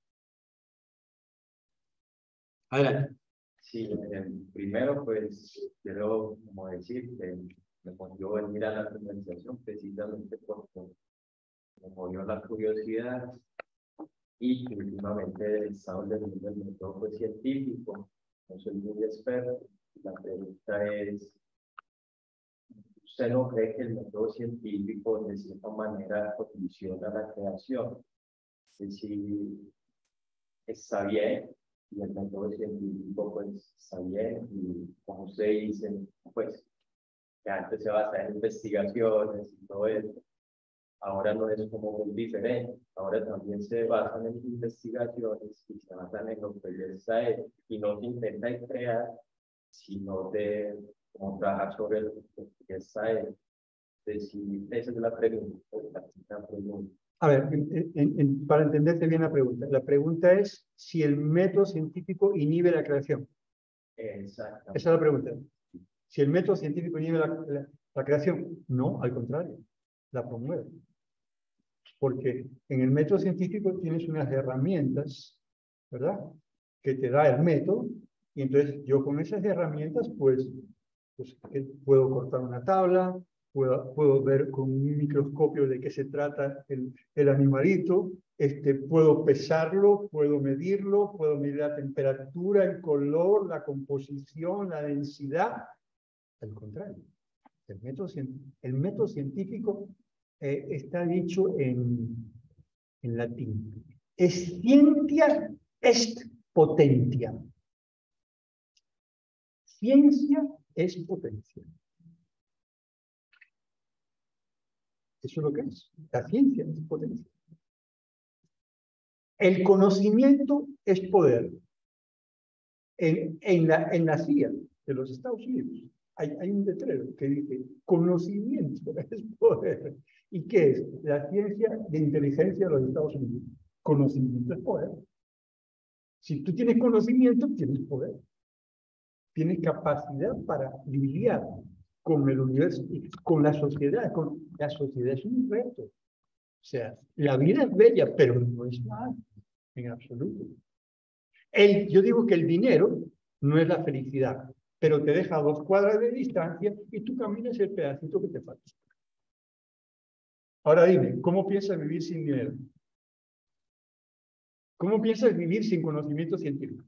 Adelante. Sí, eh, primero, pues, quiero, como decir, que me movió venir a la conversación precisamente porque me movió la curiosidad y que últimamente estamos leyendo el método pues, científico. No soy muy experto. La pregunta es, ¿usted no cree que el método científico de cierta manera condiciona la creación? Es decir, está bien, y el método científico pues está bien, y como usted dice, pues que antes se basa en investigaciones y todo eso, ahora no es como muy diferente, ahora también se basan en investigaciones y se basan en lo que ya está hecho, y no se intenta crear, sino de como trabajar sobre lo que ya está hecho. Entonces, sí, esa es la pregunta, la pregunta. A ver, en, en, en, para entenderte bien la pregunta. La pregunta es si el método científico inhibe la creación. Exacto. Esa es la pregunta. Si el método científico inhibe la, la, la creación, no, al contrario, la promueve. Porque en el método científico tienes unas herramientas, ¿verdad? Que te da el método, y entonces yo con esas herramientas, pues, pues puedo cortar una tabla, Puedo, puedo ver con un microscopio de qué se trata el, el animalito, este, puedo pesarlo, puedo medirlo, puedo medir la temperatura, el color, la composición, la densidad. Al contrario, el método, el método científico eh, está dicho en, en latín. Scientia est potentia. Ciencia es potencia. Eso es lo que es. La ciencia es potencia. El conocimiento es poder. En, en, la, en la C I A de los Estados Unidos hay, hay un letrero que dice conocimiento es poder. ¿Y qué es? La ciencia de inteligencia de los Estados Unidos. Conocimiento es poder. Si tú tienes conocimiento, tienes poder. tiene capacidad para lidiar con el universo, con la sociedad. Con, la sociedad es un reto. O sea, la vida es bella, pero no es mala, en absoluto. El, yo digo que el dinero no es la felicidad, pero te deja a dos cuadras de distancia y tú caminas el pedacito que te falta. Ahora dime, ¿cómo piensas vivir sin dinero? ¿Cómo piensas vivir sin conocimiento científico?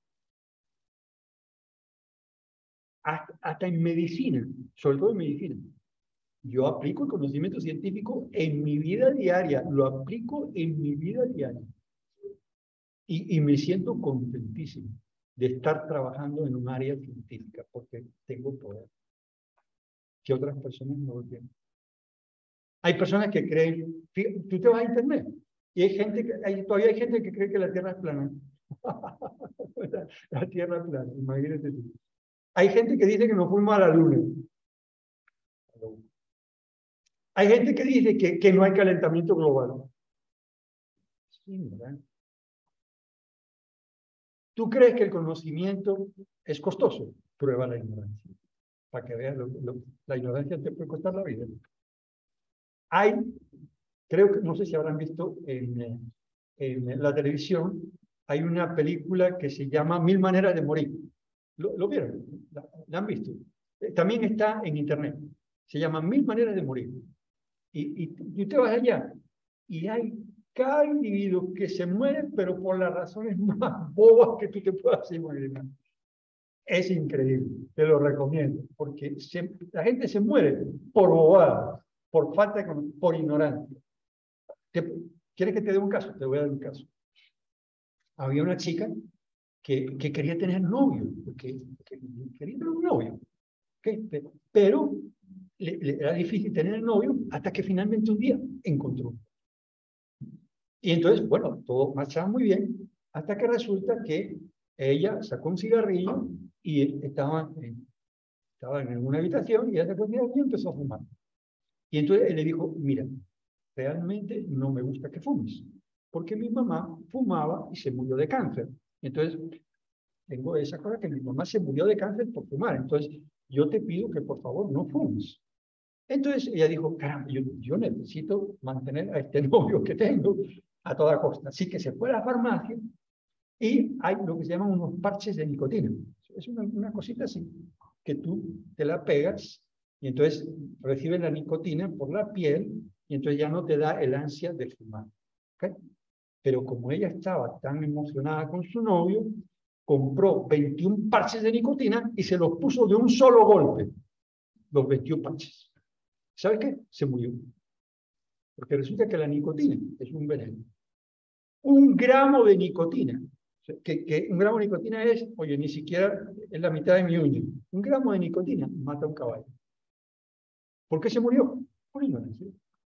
Hasta, hasta en medicina, sobre todo en medicina. Yo aplico el conocimiento científico en mi vida diaria, lo aplico en mi vida diaria. Y, y me siento contentísimo de estar trabajando en un área científica, porque tengo poder, que otras personas no lo tienen. Hay personas que creen, tú te vas a internet, y hay gente que, hay, todavía hay gente que cree que la Tierra es plana. la, la Tierra es plana, imagínate tú. Hay gente que dice que nos fuimos a la Luna. Hay gente que dice que, que no hay calentamiento global. Sí, ¿verdad? ¿Tú crees que el conocimiento es costoso? Prueba la ignorancia. Para que veas, lo, lo, la ignorancia te puede costar la vida. Hay, creo que, no sé si habrán visto en, en la televisión, hay una película que se llama Mil Maneras de Morir. ¿Lo, lo vieron? ¿La, la han visto? También está en internet. Se llama Mil Maneras de Morir. Y, y, y usted va allá y hay cada individuo que se muere, pero por las razones más bobas que tú te puedas imaginar. Es increíble, te lo recomiendo, porque se, la gente se muere por bobadas, por falta de conocimiento, por ignorancia. ¿Te, ¿Quieres que te dé un caso? Te voy a dar un caso. Había una chica que, que quería tener novio, porque, que quería tener un novio, ¿okay? Pero le, le era difícil tener novio hasta que finalmente un día encontró. Y entonces, bueno, todo marchaba muy bien, hasta que resulta que ella sacó un cigarrillo y estaba en, estaba en una habitación y ella sacó un cigarrillo y empezó a fumar. Y entonces él le dijo, mira, realmente no me gusta que fumes, porque mi mamá fumaba y se murió de cáncer. Entonces, tengo esa cosa que mi mamá se murió de cáncer por fumar. Entonces, yo te pido que por favor no fumes. Entonces ella dijo, caramba, yo, yo necesito mantener a este novio que tengo a toda costa. Así que se fue a la farmacia y hay lo que se llaman unos parches de nicotina. Es una, una cosita así, que tú te la pegas y entonces recibes la nicotina por la piel y entonces ya no te da el ansia de fumar. ¿Okay? Pero como ella estaba tan emocionada con su novio, compró veintiún parches de nicotina y se los puso de un solo golpe, los veintiún parches. ¿Sabe qué? Se murió. Porque resulta que la nicotina es un veneno. Un gramo de nicotina, que, que un gramo de nicotina es, oye, ni siquiera es la mitad de mi uña. Un gramo de nicotina mata a un caballo. ¿Por qué se murió? Por ignorancia.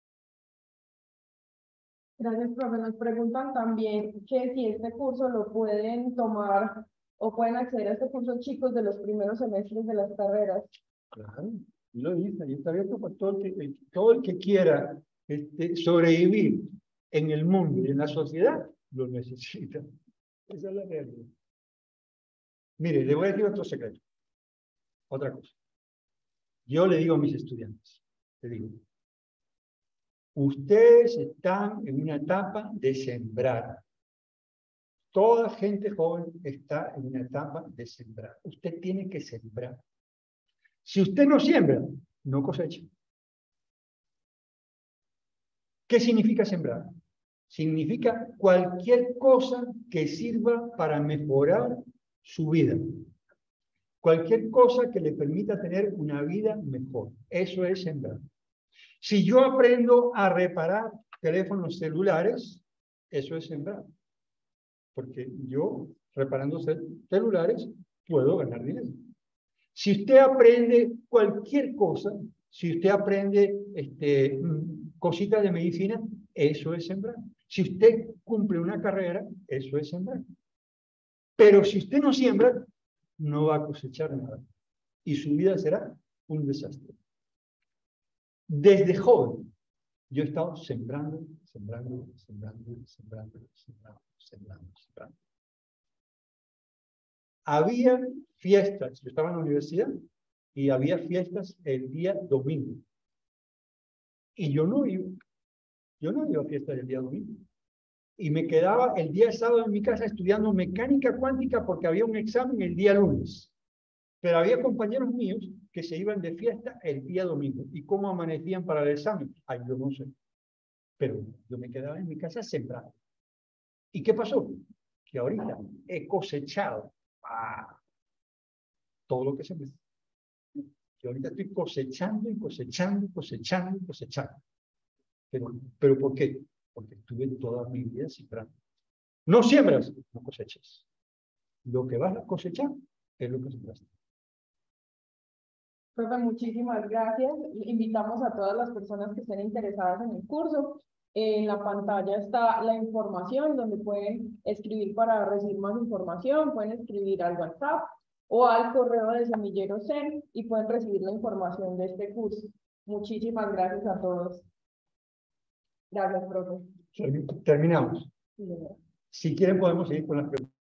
Gracias, profe. Nos preguntan también que si este curso lo pueden tomar o pueden acceder a este curso chicos de los primeros semestres de las carreras. Claro, y lo dice, y está abierto para todo el que, todo el que quiera este, sobrevivir en el mundo y en la sociedad, lo necesita. Esa es la realidad. Mire, le voy a decir otro secreto. Otra cosa. Yo le digo a mis estudiantes, le digo, ustedes están en una etapa de sembrar. Toda gente joven está en una etapa de sembrar. Usted tiene que sembrar. Si usted no siembra, no cosecha. ¿Qué significa sembrar? Significa cualquier cosa que sirva para mejorar su vida. Cualquier cosa que le permita tener una vida mejor. Eso es sembrar. Si yo aprendo a reparar teléfonos celulares, eso es sembrar. Porque yo, reparando celulares, puedo ganar dinero. Si usted aprende cualquier cosa, si usted aprende este, cositas de medicina, eso es sembrar. Si usted cumple una carrera, eso es sembrar. Pero si usted no siembra, no va a cosechar nada. Y su vida será un desastre. Desde joven, yo he estado sembrando, sembrando, sembrando, sembrando, sembrando, sembrando, sembrando. Había fiestas. Yo estaba en la universidad y había fiestas el día domingo. Y yo no iba. Yo no iba a fiestas el día domingo. Y me quedaba el día sábado en mi casa estudiando mecánica cuántica porque había un examen el día lunes. Pero había compañeros míos que se iban de fiesta el día domingo. ¿Y cómo amanecían para el examen? Ay, yo no sé. Pero yo me quedaba en mi casa sembrado. ¿Y qué pasó? Que ahorita he cosechado ah, todo lo que se me... Que ahorita estoy cosechando y cosechando y cosechando y cosechando. Pero, ¿pero por qué? Porque estuve toda mi vida sembrando. No siembras, no cosechas. Lo que vas a cosechar es lo que sembraste. Profe, muchísimas gracias. Invitamos a todas las personas que estén interesadas en el curso. En la pantalla está la información donde pueden escribir para recibir más información, pueden escribir al WhatsApp o al correo de Semillero Zen y pueden recibir la información de este curso. Muchísimas gracias a todos. Gracias, profe. Terminamos. Sí, si quieren podemos seguir con las preguntas.